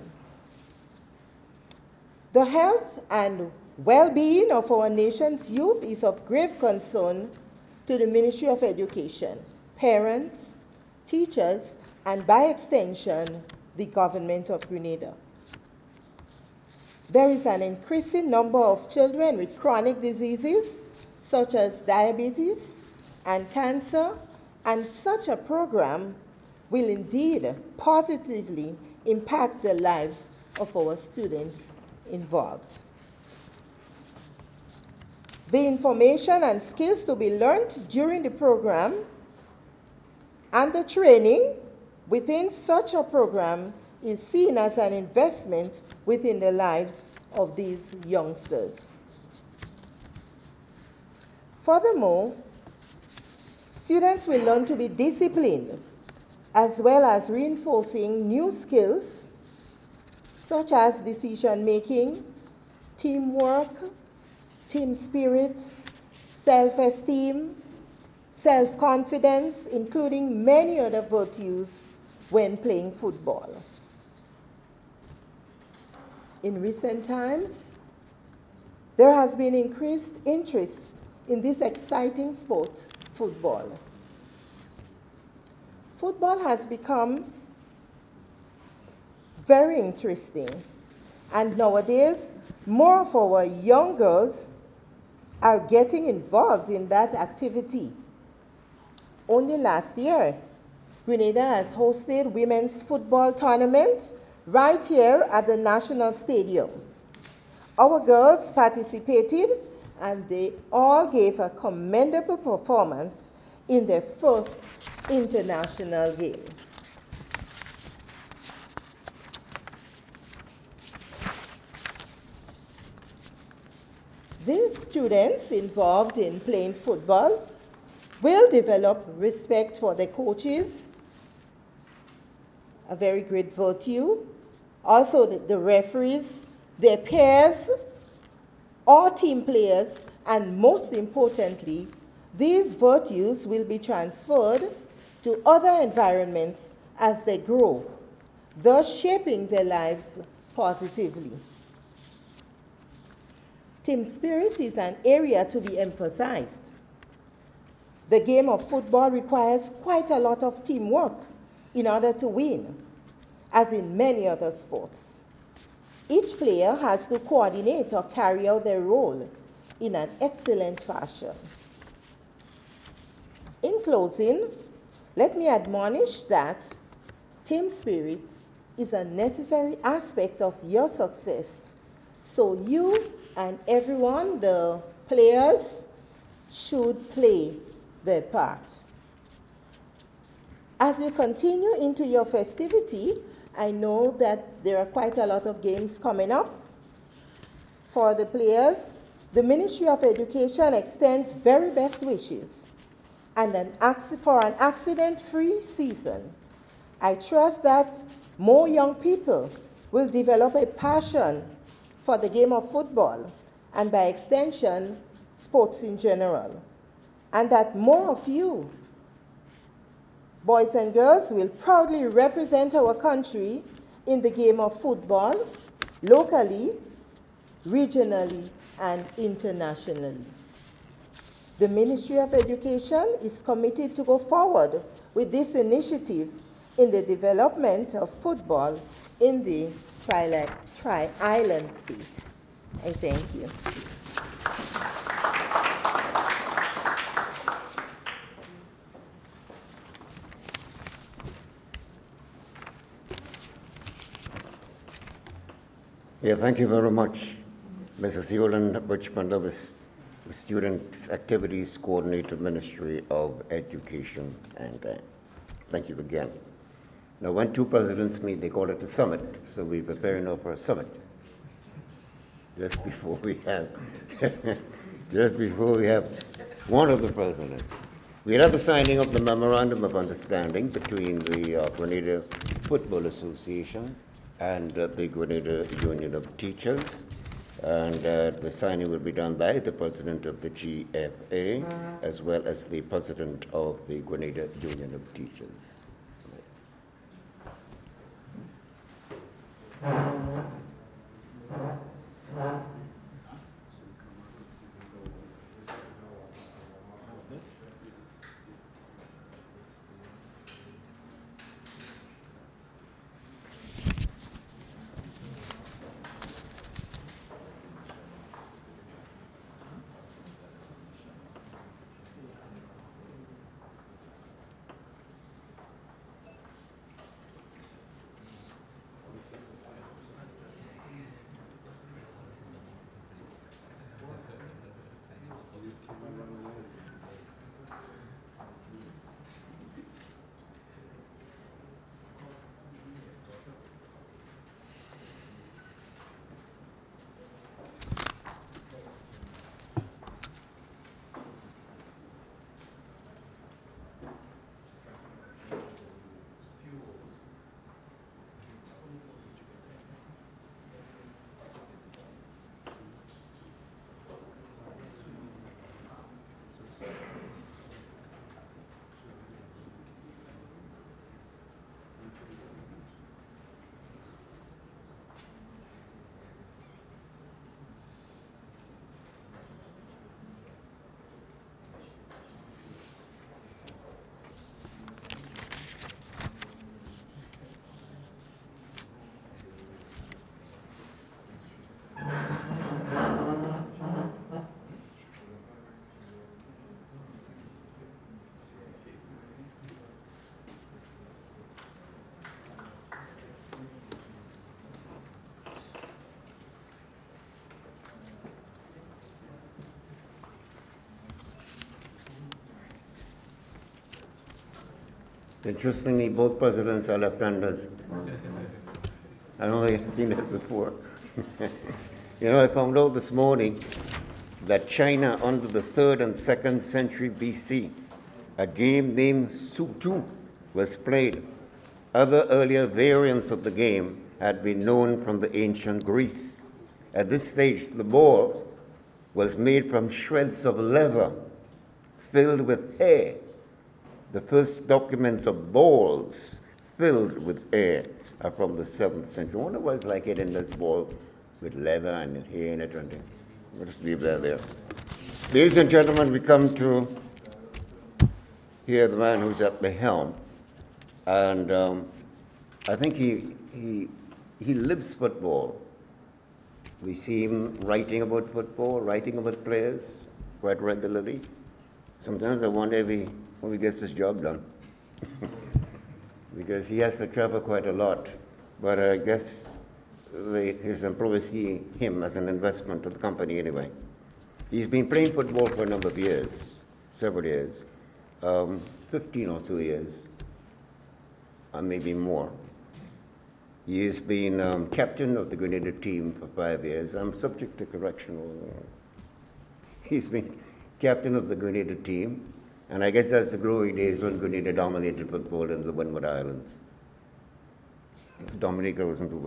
The health and well-being of our nation's youth is of grave concern to the Ministry of Education, parents, teachers, and by extension, the government of Grenada. There is an increasing number of children with chronic diseases, such as diabetes and cancer, and such a program will indeed positively impact the lives of our students involved. The information and skills to be learned during the program and the training within such a program is seen as an investment within the lives of these youngsters. Furthermore, students will learn to be disciplined, as well as reinforcing new skills such as decision-making, teamwork, team spirit, self-esteem, self-confidence, including many other virtues when playing football. In recent times, there has been increased interest in this exciting sport, football. Football has become very interesting, and nowadays, more of our young girls are getting involved in that activity. Only last year, Grenada has hosted women's football tournament right here at the National Stadium. Our girls participated and they all gave a commendable performance in their first international game. These students involved in playing football will develop respect for their coaches, a very great virtue, also the, the referees, their peers, all team players, and most importantly, these virtues will be transferred to other environments as they grow, thus shaping their lives positively. Team spirit is an area to be emphasized. The game of football requires quite a lot of teamwork in order to win, as in many other sports. Each player has to coordinate or carry out their role in an excellent fashion. In closing, let me admonish that team spirit is a necessary aspect of your success. So you and everyone, the players, should play their part. As you continue into your festivity, I know that there are quite a lot of games coming up. For the players, the Ministry of Education extends very best wishes and an for an accident-free season. I trust that more young people will develop a passion for the game of football and by extension, sports in general, and that more of you, boys and girls, will proudly represent our country in the game of football, locally, regionally, and internationally. The Ministry of Education is committed to go forward with this initiative in the development of football in the Tri-Island states. I thank you. Yeah, thank you very much, Missus Yolanda Richmond-Lewis, the Student Activities Coordinator, Ministry of Education, and uh, thank you again. Now, when two presidents meet, they call it a summit, so we're preparing now for a summit. Just before we have, just before we have one of the presidents. We have the signing of the Memorandum of Understanding between the uh, Grenada Football Association and uh, the Grenada Union of Teachers. And uh, the signing will be done by the president of the G F A, as well as the president of the Grenada Union of Teachers. Interestingly, both presidents are left-handers. I don't think I've seen that before. You know, I found out this morning that China, under the third and second century B C, a game named Sutu was played. Other earlier variants of the game had been known from the ancient Greece. At this stage, the ball was made from shreds of leather filled with hair. The first documents of balls filled with hair are from the seventh century. I wonder what it's like hitting this ball with leather and hair in it. And we'll just leave that there. Ladies and gentlemen, we come to hear the man who's at the helm. And um, I think he, he, he lives football. We see him writing about football, writing about players quite regularly. Sometimes I wonder if he, if he gets his job done. Because he has to travel quite a lot. But I guess the, his employers see him as an investment to the company anyway. He's been playing football for a number of years, several years, um, fifteen or so years, or maybe more. He has been um, captain of the Grenada team for five years. I'm subject to correction. He's been captain of the Grenada team, and I guess that's the glory days when Grenada dominated football in the Windward Islands. Dominica wasn't too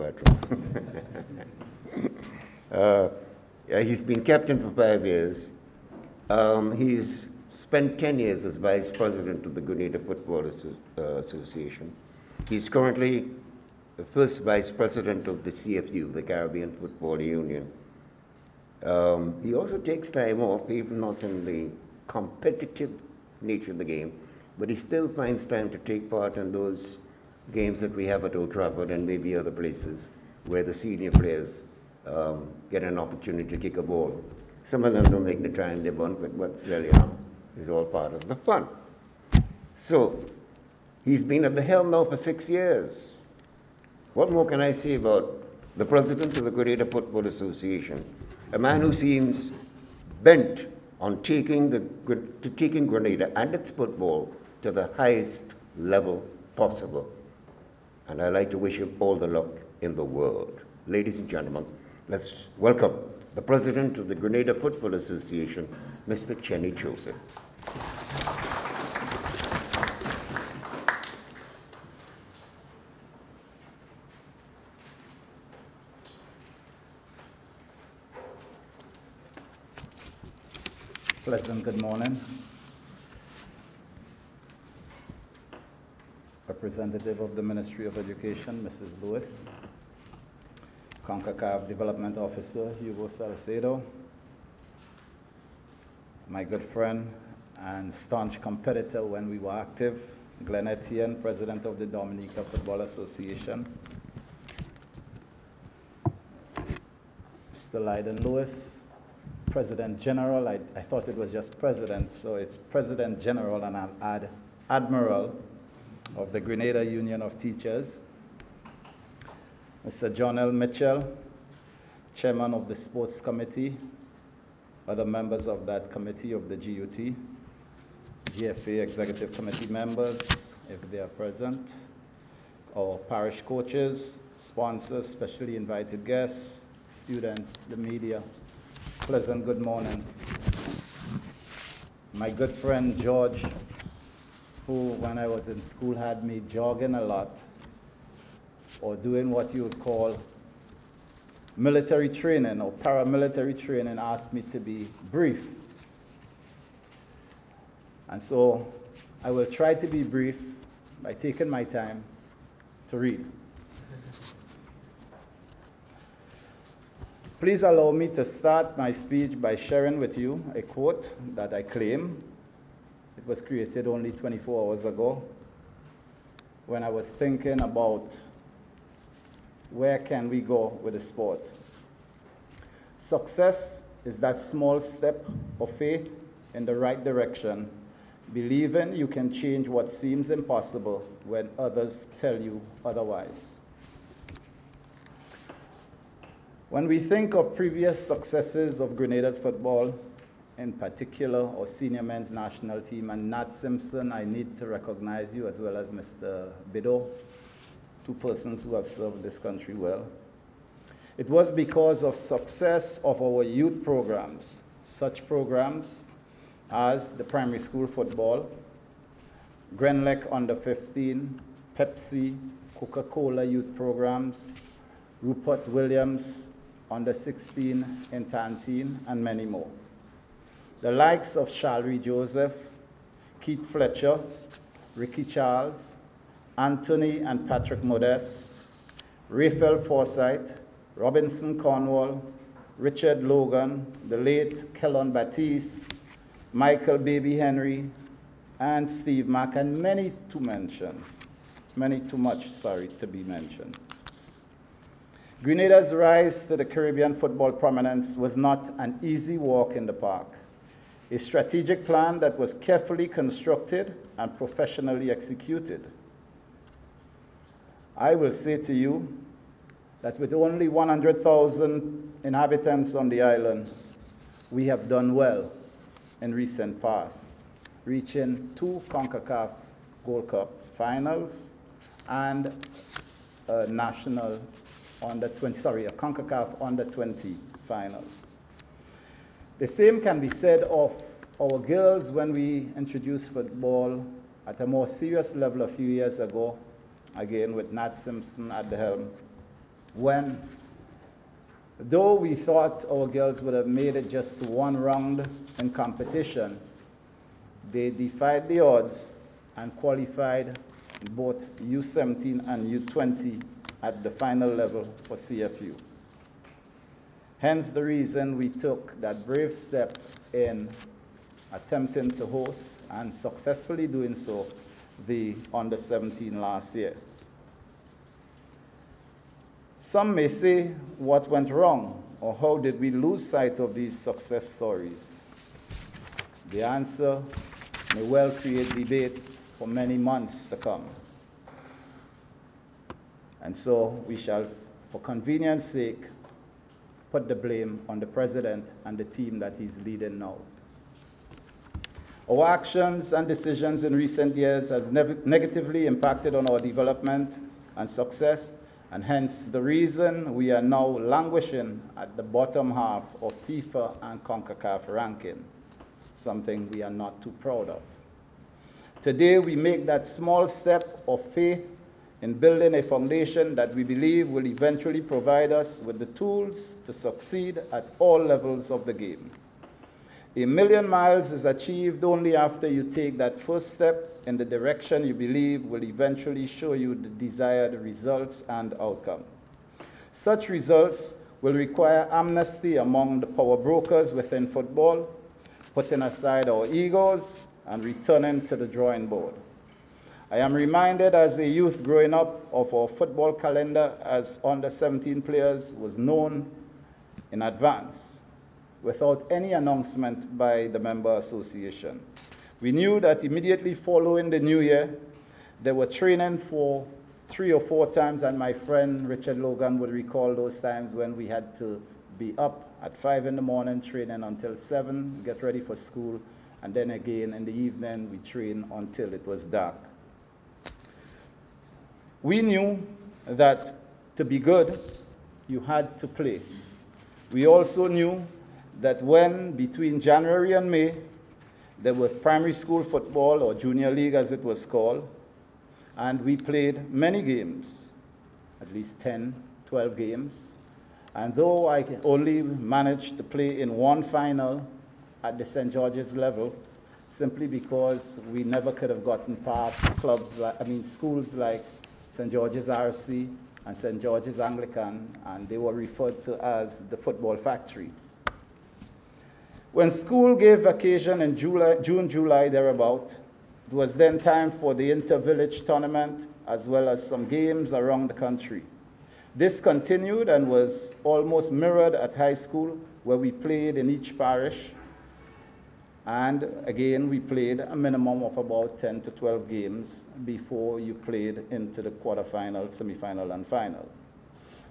bad. uh, yeah, he's been captain for five years. Um, he's spent ten years as vice president of the Grenada Football Asso uh, Association. He's currently the first vice president of the C F U, the Caribbean Football Union. Um, he also takes time off, even not in the competitive nature of the game, but he still finds time to take part in those games that we have at Old Trafford and maybe other places where the senior players um, get an opportunity to kick a ball. Some of them don't make the time they want, but what's still, you know, is all part of the fun. So, he's been at the helm now for six years. What more can I say about the president of the Grenada Football Association, a man who seems bent on taking, the, to taking Grenada and its football to the highest level possible. And I'd like to wish him all the luck in the world. Ladies and gentlemen, let's welcome the president of the Grenada Football Association, Mister Chenny Joseph. Pleasant good morning. Representative of the Ministry of Education, Missus Lewis. CONCACAF Development Officer, Hugo Salcedo. My good friend and staunch competitor when we were active, Glenn Etienne, President of the Dominica Football Association. Mister Lyden Lewis, President General. I, I thought it was just President, so it's President General and I'll add Admiral of the Grenada Union of Teachers. Mister John L. Mitchell, Chairman of the Sports Committee, other members of that committee of the G U T, G F A Executive Committee members, if they are present, our parish coaches, sponsors, specially invited guests, students, the media. Pleasant good morning. My good friend George, who when I was in school had me jogging a lot or doing what you would call military training or paramilitary training, asked me to be brief. And so I will try to be brief by taking my time to read. Please allow me to start my speech by sharing with you a quote that I claim. It was created only twenty-four hours ago when I was thinking about where can we go with the sport. Success is that small step of faith in the right direction, believing you can change what seems impossible when others tell you otherwise. When we think of previous successes of Grenada's football, in particular, our senior men's national team, and Nat Simpson, I need to recognize you, as well as Mister Bido, two persons who have served this country well. It was because of success of our youth programs, such programs as the primary school football, Grenlec under fifteen, Pepsi, Coca-Cola youth programs, Rupert Williams under sixteen in Tantine, and many more. The likes of Shalry Joseph, Keith Fletcher, Ricky Charles, Anthony and Patrick Modest, Raphael Forsyth, Robinson Cornwall, Richard Logan, the late Kellon Batiste, Michael Baby Henry, and Steve Mack, and many to mention, many too much, sorry, to be mentioned. Grenada's rise to the Caribbean football prominence was not an easy walk in the park. A strategic plan that was carefully constructed and professionally executed. I will say to you that with only one hundred thousand inhabitants on the island, we have done well in recent past, reaching two CONCACAF Gold Cup finals and a national under twenty, sorry, a CONCACAF under twenty final. The same can be said of our girls when we introduced football at a more serious level a few years ago, again with Nat Simpson at the helm, when, though we thought our girls would have made it just to one round in competition, they defied the odds and qualified both U seventeen and U twenty at the final level for C F U. Hence the reason we took that brave step in attempting to host and successfully doing so the under seventeen last year. Some may say, what went wrong, or how did we lose sight of these success stories? The answer may well create debates for many months to come. And so we shall, for convenience sake, put the blame on the president and the team that he's leading now. Our actions and decisions in recent years has nev- negatively impacted on our development and success, and hence the reason we are now languishing at the bottom half of FIFA and CONCACAF ranking, something we are not too proud of. Today we make that small step of faith in building a foundation that we believe will eventually provide us with the tools to succeed at all levels of the game. A million miles is achieved only after you take that first step in the direction you believe will eventually show you the desired results and outcome. Such results will require amnesty among the power brokers within football, putting aside our egos and returning to the drawing board. I am reminded as a youth growing up of our football calendar as under seventeen players was known in advance, without any announcement by the member association. We knew that immediately following the new year, they were training for three or four times, and my friend Richard Logan would recall those times when we had to be up at five in the morning, training until seven, get ready for school, and then again in the evening, we train until it was dark. We knew that to be good, you had to play. We also knew that when between January and May, there was primary school football, or junior league as it was called, and we played many games, at least ten, twelve games. And though I only managed to play in one final at the Saint George's level, simply because we never could have gotten past clubs, like, I mean schools like Saint George's R C and Saint George's Anglican, and they were referred to as the football factory. When school gave vacation in July, June, July, thereabout, it was then time for the inter-village tournament, as well as some games around the country. This continued and was almost mirrored at high school, where we played in each parish. And again, we played a minimum of about ten to twelve games before you played into the quarterfinal, semifinal, and final.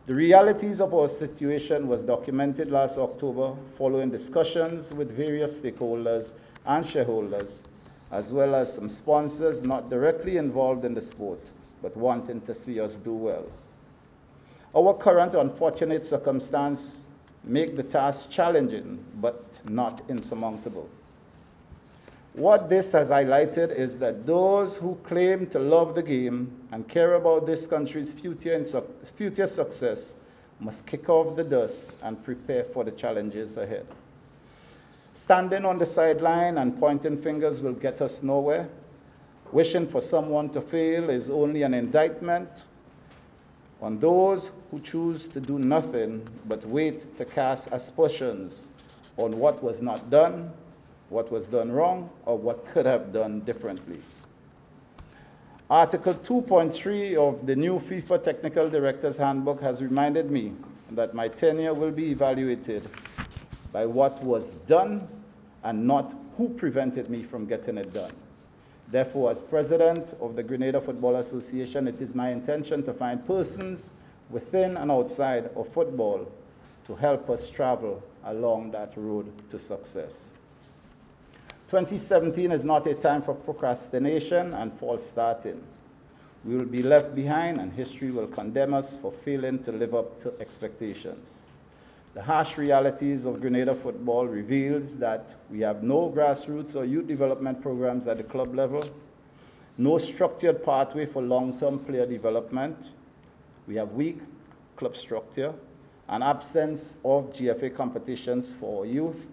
The realities of our situation was documented last October following discussions with various stakeholders and shareholders, as well as some sponsors not directly involved in the sport, but wanting to see us do well. Our current unfortunate circumstance make the task challenging, but not insurmountable. What this has highlighted is that those who claim to love the game and care about this country's future, and su future success must kick off the dust and prepare for the challenges ahead. Standing on the sideline and pointing fingers will get us nowhere. Wishing for someone to fail is only an indictment on those who choose to do nothing but wait to cast aspersions on what was not done, what was done wrong, or what could have done differently. Article two point three of the new FIFA Technical Directors Handbook has reminded me that my tenure will be evaluated by what was done and not who prevented me from getting it done. Therefore, as president of the Grenada Football Association, it is my intention to find persons within and outside of football to help us travel along that road to success. twenty seventeen is not a time for procrastination and false starting. We will be left behind and history will condemn us for failing to live up to expectations. The harsh realities of Grenada football reveals that we have no grassroots or youth development programs at the club level, no structured pathway for long-term player development. We have weak club structure, an absence of G F A competitions for our youth,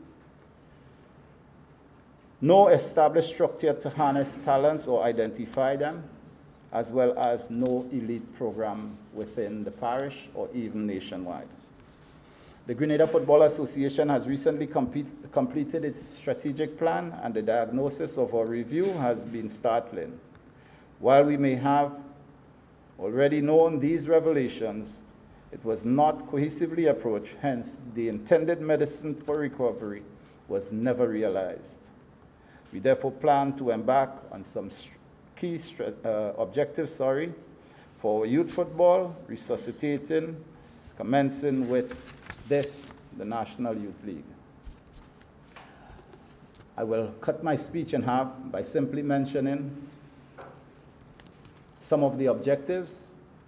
no established structure to harness talents or identify them, as well as no elite program within the parish or even nationwide. The Grenada Football Association has recently complete, completed its strategic plan, and the diagnosis of our review has been startling. While we may have already known these revelations, it was not cohesively approached, hence the intended medicine for recovery was never realized. We therefore plan to embark on some key uh, objectives sorry, for youth football, resuscitating, commencing with this, the National Youth League. I will cut my speech in half by simply mentioning some of the objectives.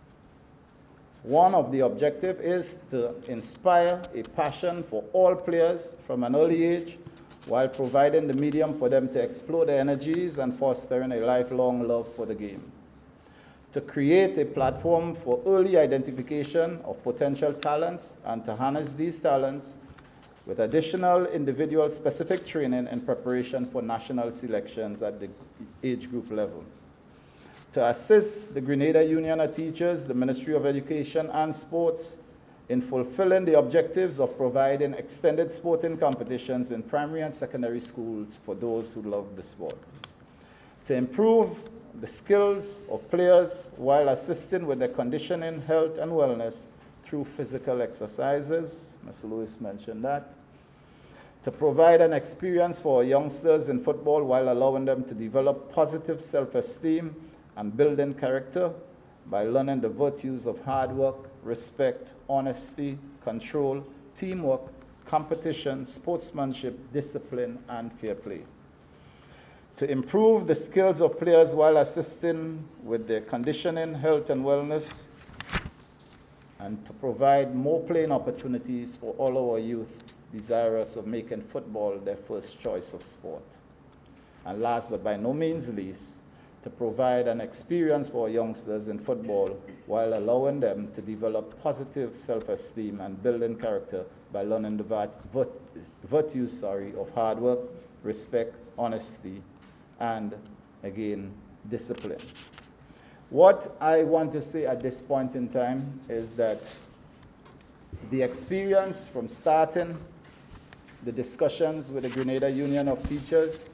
One of the objectives is to inspire a passion for all players from an early age, while providing the medium for them to explore their energies and fostering a lifelong love for the game. To create a platform for early identification of potential talents and to harness these talents with additional individual-specific training in preparation for national selections at the age group level. To assist the Grenada Union of Teachers, the Ministry of Education and Sports in fulfilling the objectives of providing extended sporting competitions in primary and secondary schools for those who love the sport. To improve the skills of players while assisting with their conditioning, health, and wellness through physical exercises. Mister Lewis mentioned that. To provide an experience for youngsters in football while allowing them to develop positive self-esteem and building character by learning the virtues of hard work, respect, honesty, control, teamwork, competition, sportsmanship, discipline, and fair play. To improve the skills of players while assisting with their conditioning, health, and wellness, and to provide more playing opportunities for all our youth desirous of making football their first choice of sport. And last but by no means least, to provide an experience for youngsters in football while allowing them to develop positive self-esteem and building character by learning the virtues sorry, of hard work, respect, honesty, and, again, discipline. What I want to say at this point in time is that the experience from starting the discussions with the Grenada Union of Teachers,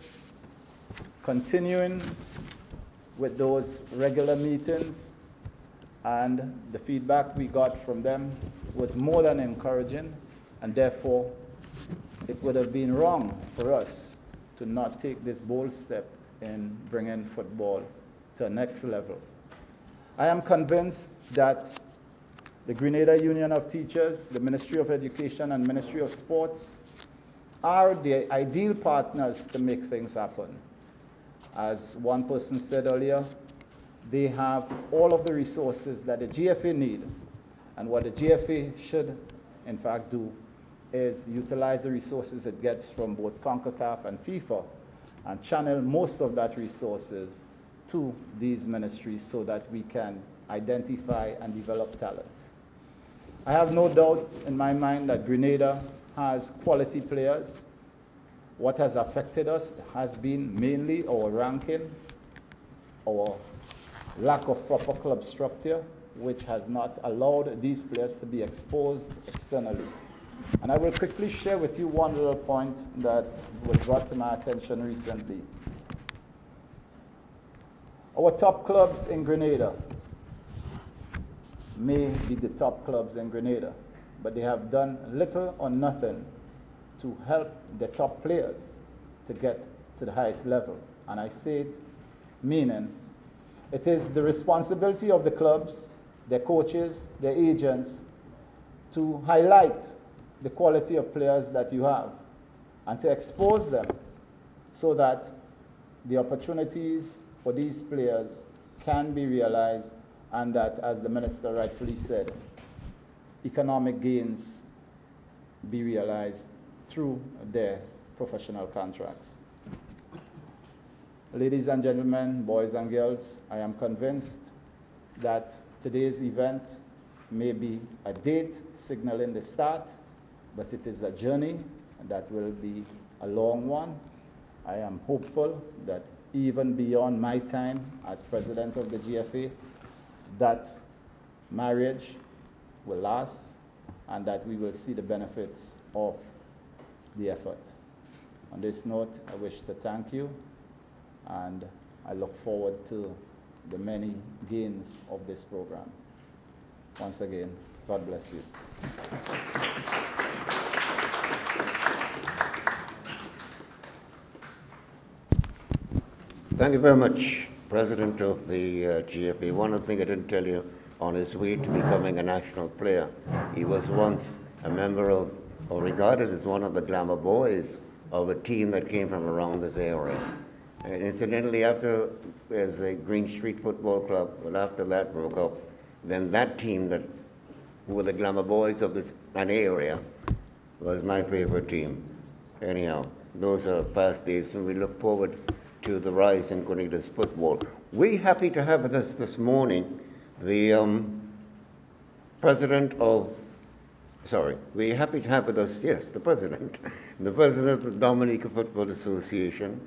continuing with those regular meetings, and the feedback we got from them was more than encouraging, and therefore it would have been wrong for us to not take this bold step in bringing football to the next level. I am convinced that The Grenada Union of Teachers, the Ministry of Education, and Ministry of Sports are the ideal partners to make things happen. As one person said earlier, they have all of the resources that the G F A need. And what the G F A should, in fact, do is utilize the resources it gets from both CONCACAF and FIFA and channel most of that resources to these ministries so that we can identify and develop talent. I have no doubt in my mind that Grenada has quality players. What has affected us has been mainly our ranking, our lack of proper club structure, which has not allowed these players to be exposed externally. And I will quickly share with you one little point that was brought to my attention recently. Our top clubs in Grenada may be the top clubs in Grenada, but they have done little or nothing to help the top players to get to the highest level. And I say it meaning it is the responsibility of the clubs, their coaches, their agents, to highlight the quality of players that you have and to expose them so that the opportunities for these players can be realized and that, as the minister rightfully said, economic gains be realized through their professional contracts. Ladies and gentlemen, boys and girls, I am convinced that today's event may be a date signaling the start, but it is a journey that will be a long one. I am hopeful that even beyond my time as president of the G F A, that marriage will last and that we will see the benefits of the effort. On this note, I wish to thank you, and I look forward to the many gains of this program. Once again, God bless you. Thank you very much, President of the uh, G F A. One of the things I didn't tell you, on his way to becoming a national player, he was once a member of, or regarded as one of the glamour boys of a team that came from around this area. And incidentally, after there's a Green Street Football Club, but after that broke up, then that team that who were the glamour boys of this an area was my favorite team. Anyhow, those are past days, and we look forward to the rise in Grenada's football. We're happy to have with us this morning the um, president of, sorry, we're happy to have with us, yes, the president, the president of the Dominica Football Association,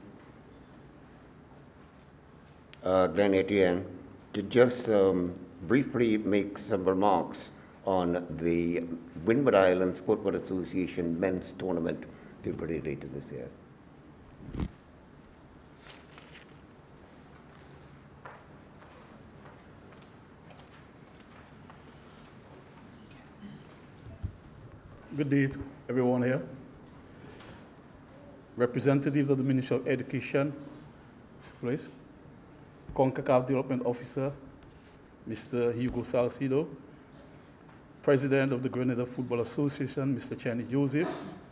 uh, Glenn Etienne, to just um, briefly make some remarks on the Windward Islands Football Association men's tournament to be later this year. Good day to everyone here. Representative of the Ministry of Education, Mister Flores, CONCACAF Development Officer, Mister Hugo Salcido, President of the Grenada Football Association, Mister Chenny Joseph,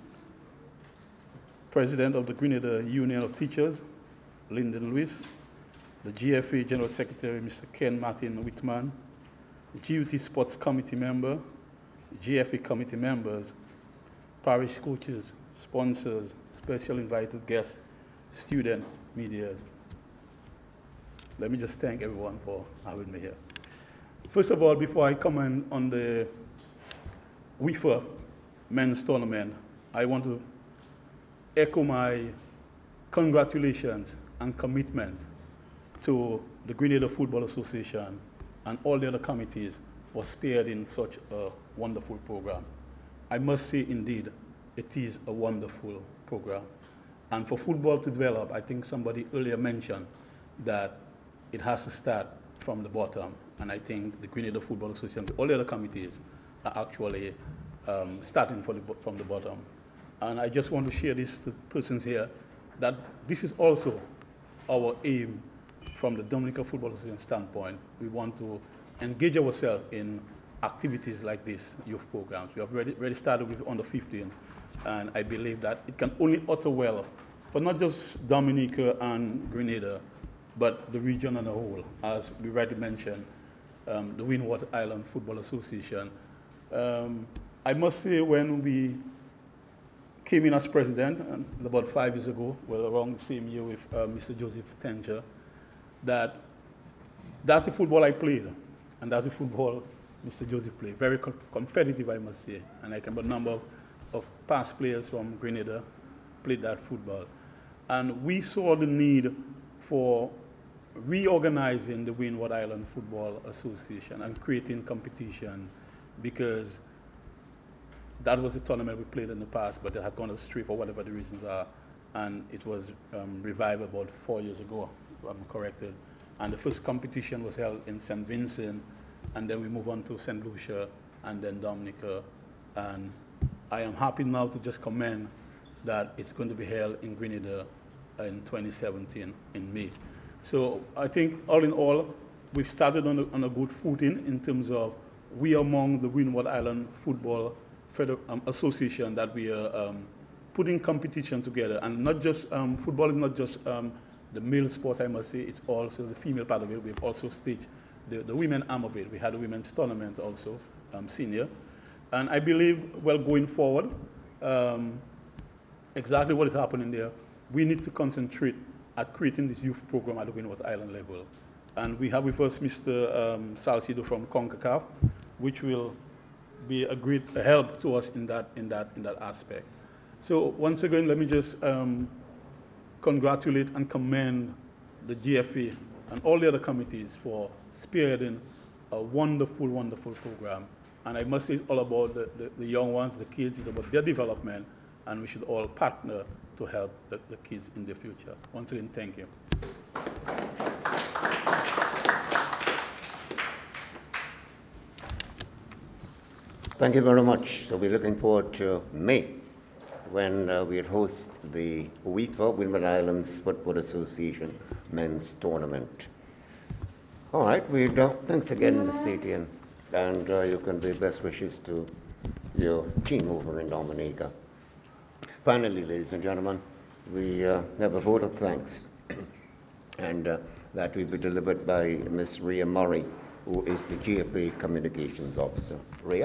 President of the Grenada Union of Teachers, Lyndon Lewis, the G F A General Secretary, Mister Ken Martin Whitman, the G U T Sports Committee member, G F A committee members, parish coaches, sponsors, special invited guests, student, media. Let me just thank everyone for having me here. First of all, before I comment on the W I F A men's tournament, I want to echo my congratulations and commitment to the Grenada Football Association and all the other committees for spearheading such a wonderful program. I must say, indeed, it is a wonderful program. And for football to develop, I think somebody earlier mentioned that it has to start from the bottom. And I think the Grenada Football Association, all the other committees, are actually um, starting from the, from the bottom. And I just want to share this to persons here, that this is also our aim from the Dominica Football Association standpoint. We want to engage ourselves in activities like this, youth programs. We have already, already started with under fifteen, and I believe that it can only utter well for not just Dominica and Grenada, but the region as a whole. As we already mentioned, um, the Windward Island Football Association. Um, I must say, when we came in as president, um, about five years ago, well, around the same year with uh, Mister Joseph Tenja, that that's the football I played, and that's the football Mister Joseph played. Very co competitive, I must say, and I can remember a number of, of past players from Grenada played that football. And we saw the need for reorganizing the Windward Island Football Association and creating competition, because that was the tournament we played in the past, but it had gone astray for whatever the reasons are, and it was um, revived about four years ago, if I'm corrected. And the first competition was held in Saint Vincent, and then we move on to Saint Lucia, and then Dominica. And I am happy now to just commend that it's going to be held in Grenada in twenty seventeen, in May. So I think all in all, we've started on a, on a good footing in terms of we are among the Windward Island Football Feder um, Association that we are um, putting competition together. And not just, um, football is not just um, the male sport, I must say, it's also the female part of it. We've also staged the, the women arm of it. We had a women's tournament also, um, senior. And I believe, well, going forward, um, exactly what is happening there, we need to concentrate at creating this youth program at the Windward Island level. And we have with us Mister Um, Salcedo from CONCACAF, which will be a great help to us in that, in that, in that aspect. So once again, let me just um, congratulate and commend the G F A and all the other committees for spearheading a wonderful, wonderful program. And I must say it's all about the, the, the young ones, the kids, it's about their development, and we should all partner to help the, the kids in the future. Once again, thank you. Thank you very much. So we're looking forward to May, when uh, we'll host the W I F A, Windward Islands Football Association Men's Tournament. All right, we uh, thanks again, Miz Etienne, and uh, you can give best wishes to your team over in Dominica. Finally, ladies and gentlemen, we uh, have a vote of thanks, and uh, that will be delivered by Miz Rhea Murray, who is the G F A Communications Officer. Rhea?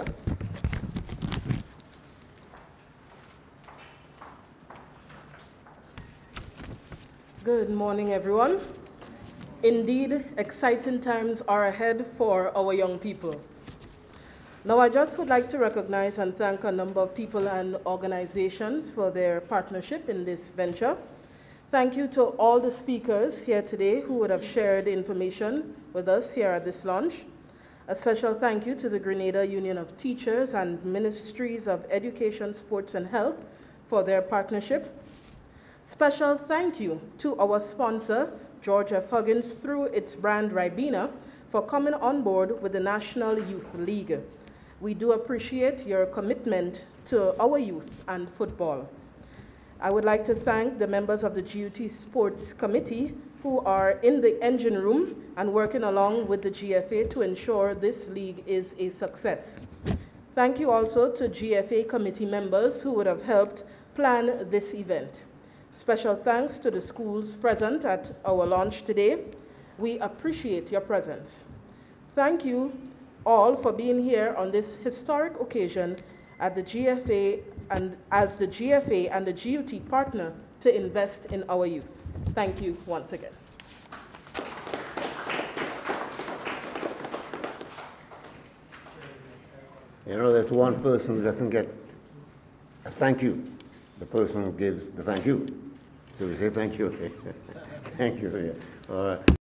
Good morning, everyone. Indeed, exciting times are ahead for our young people. Now, I just would like to recognize and thank a number of people and organizations for their partnership in this venture. Thank you to all the speakers here today who would have shared information with us here at this launch. A special thank you to the Grenada Union of Teachers and Ministries of Education, Sports and Health for their partnership. Special thank you to our sponsor, George F. Huggins, through its brand Ribena, for coming on board with the National Youth League. We do appreciate your commitment to our youth and football. I would like to thank the members of the G U T Sports Committee who are in the engine room and working along with the G F A to ensure this league is a success. Thank you also to G F A committee members who would have helped plan this event. Special thanks to the schools present at our launch today. We appreciate your presence. Thank you all for being here on this historic occasion at the G F A and as the G F A and the G U T partner to invest in our youth. Thank you once again. You know, there's one person who doesn't get a thank you, the person who gives the thank you. So we say thank you. Thank you. All right.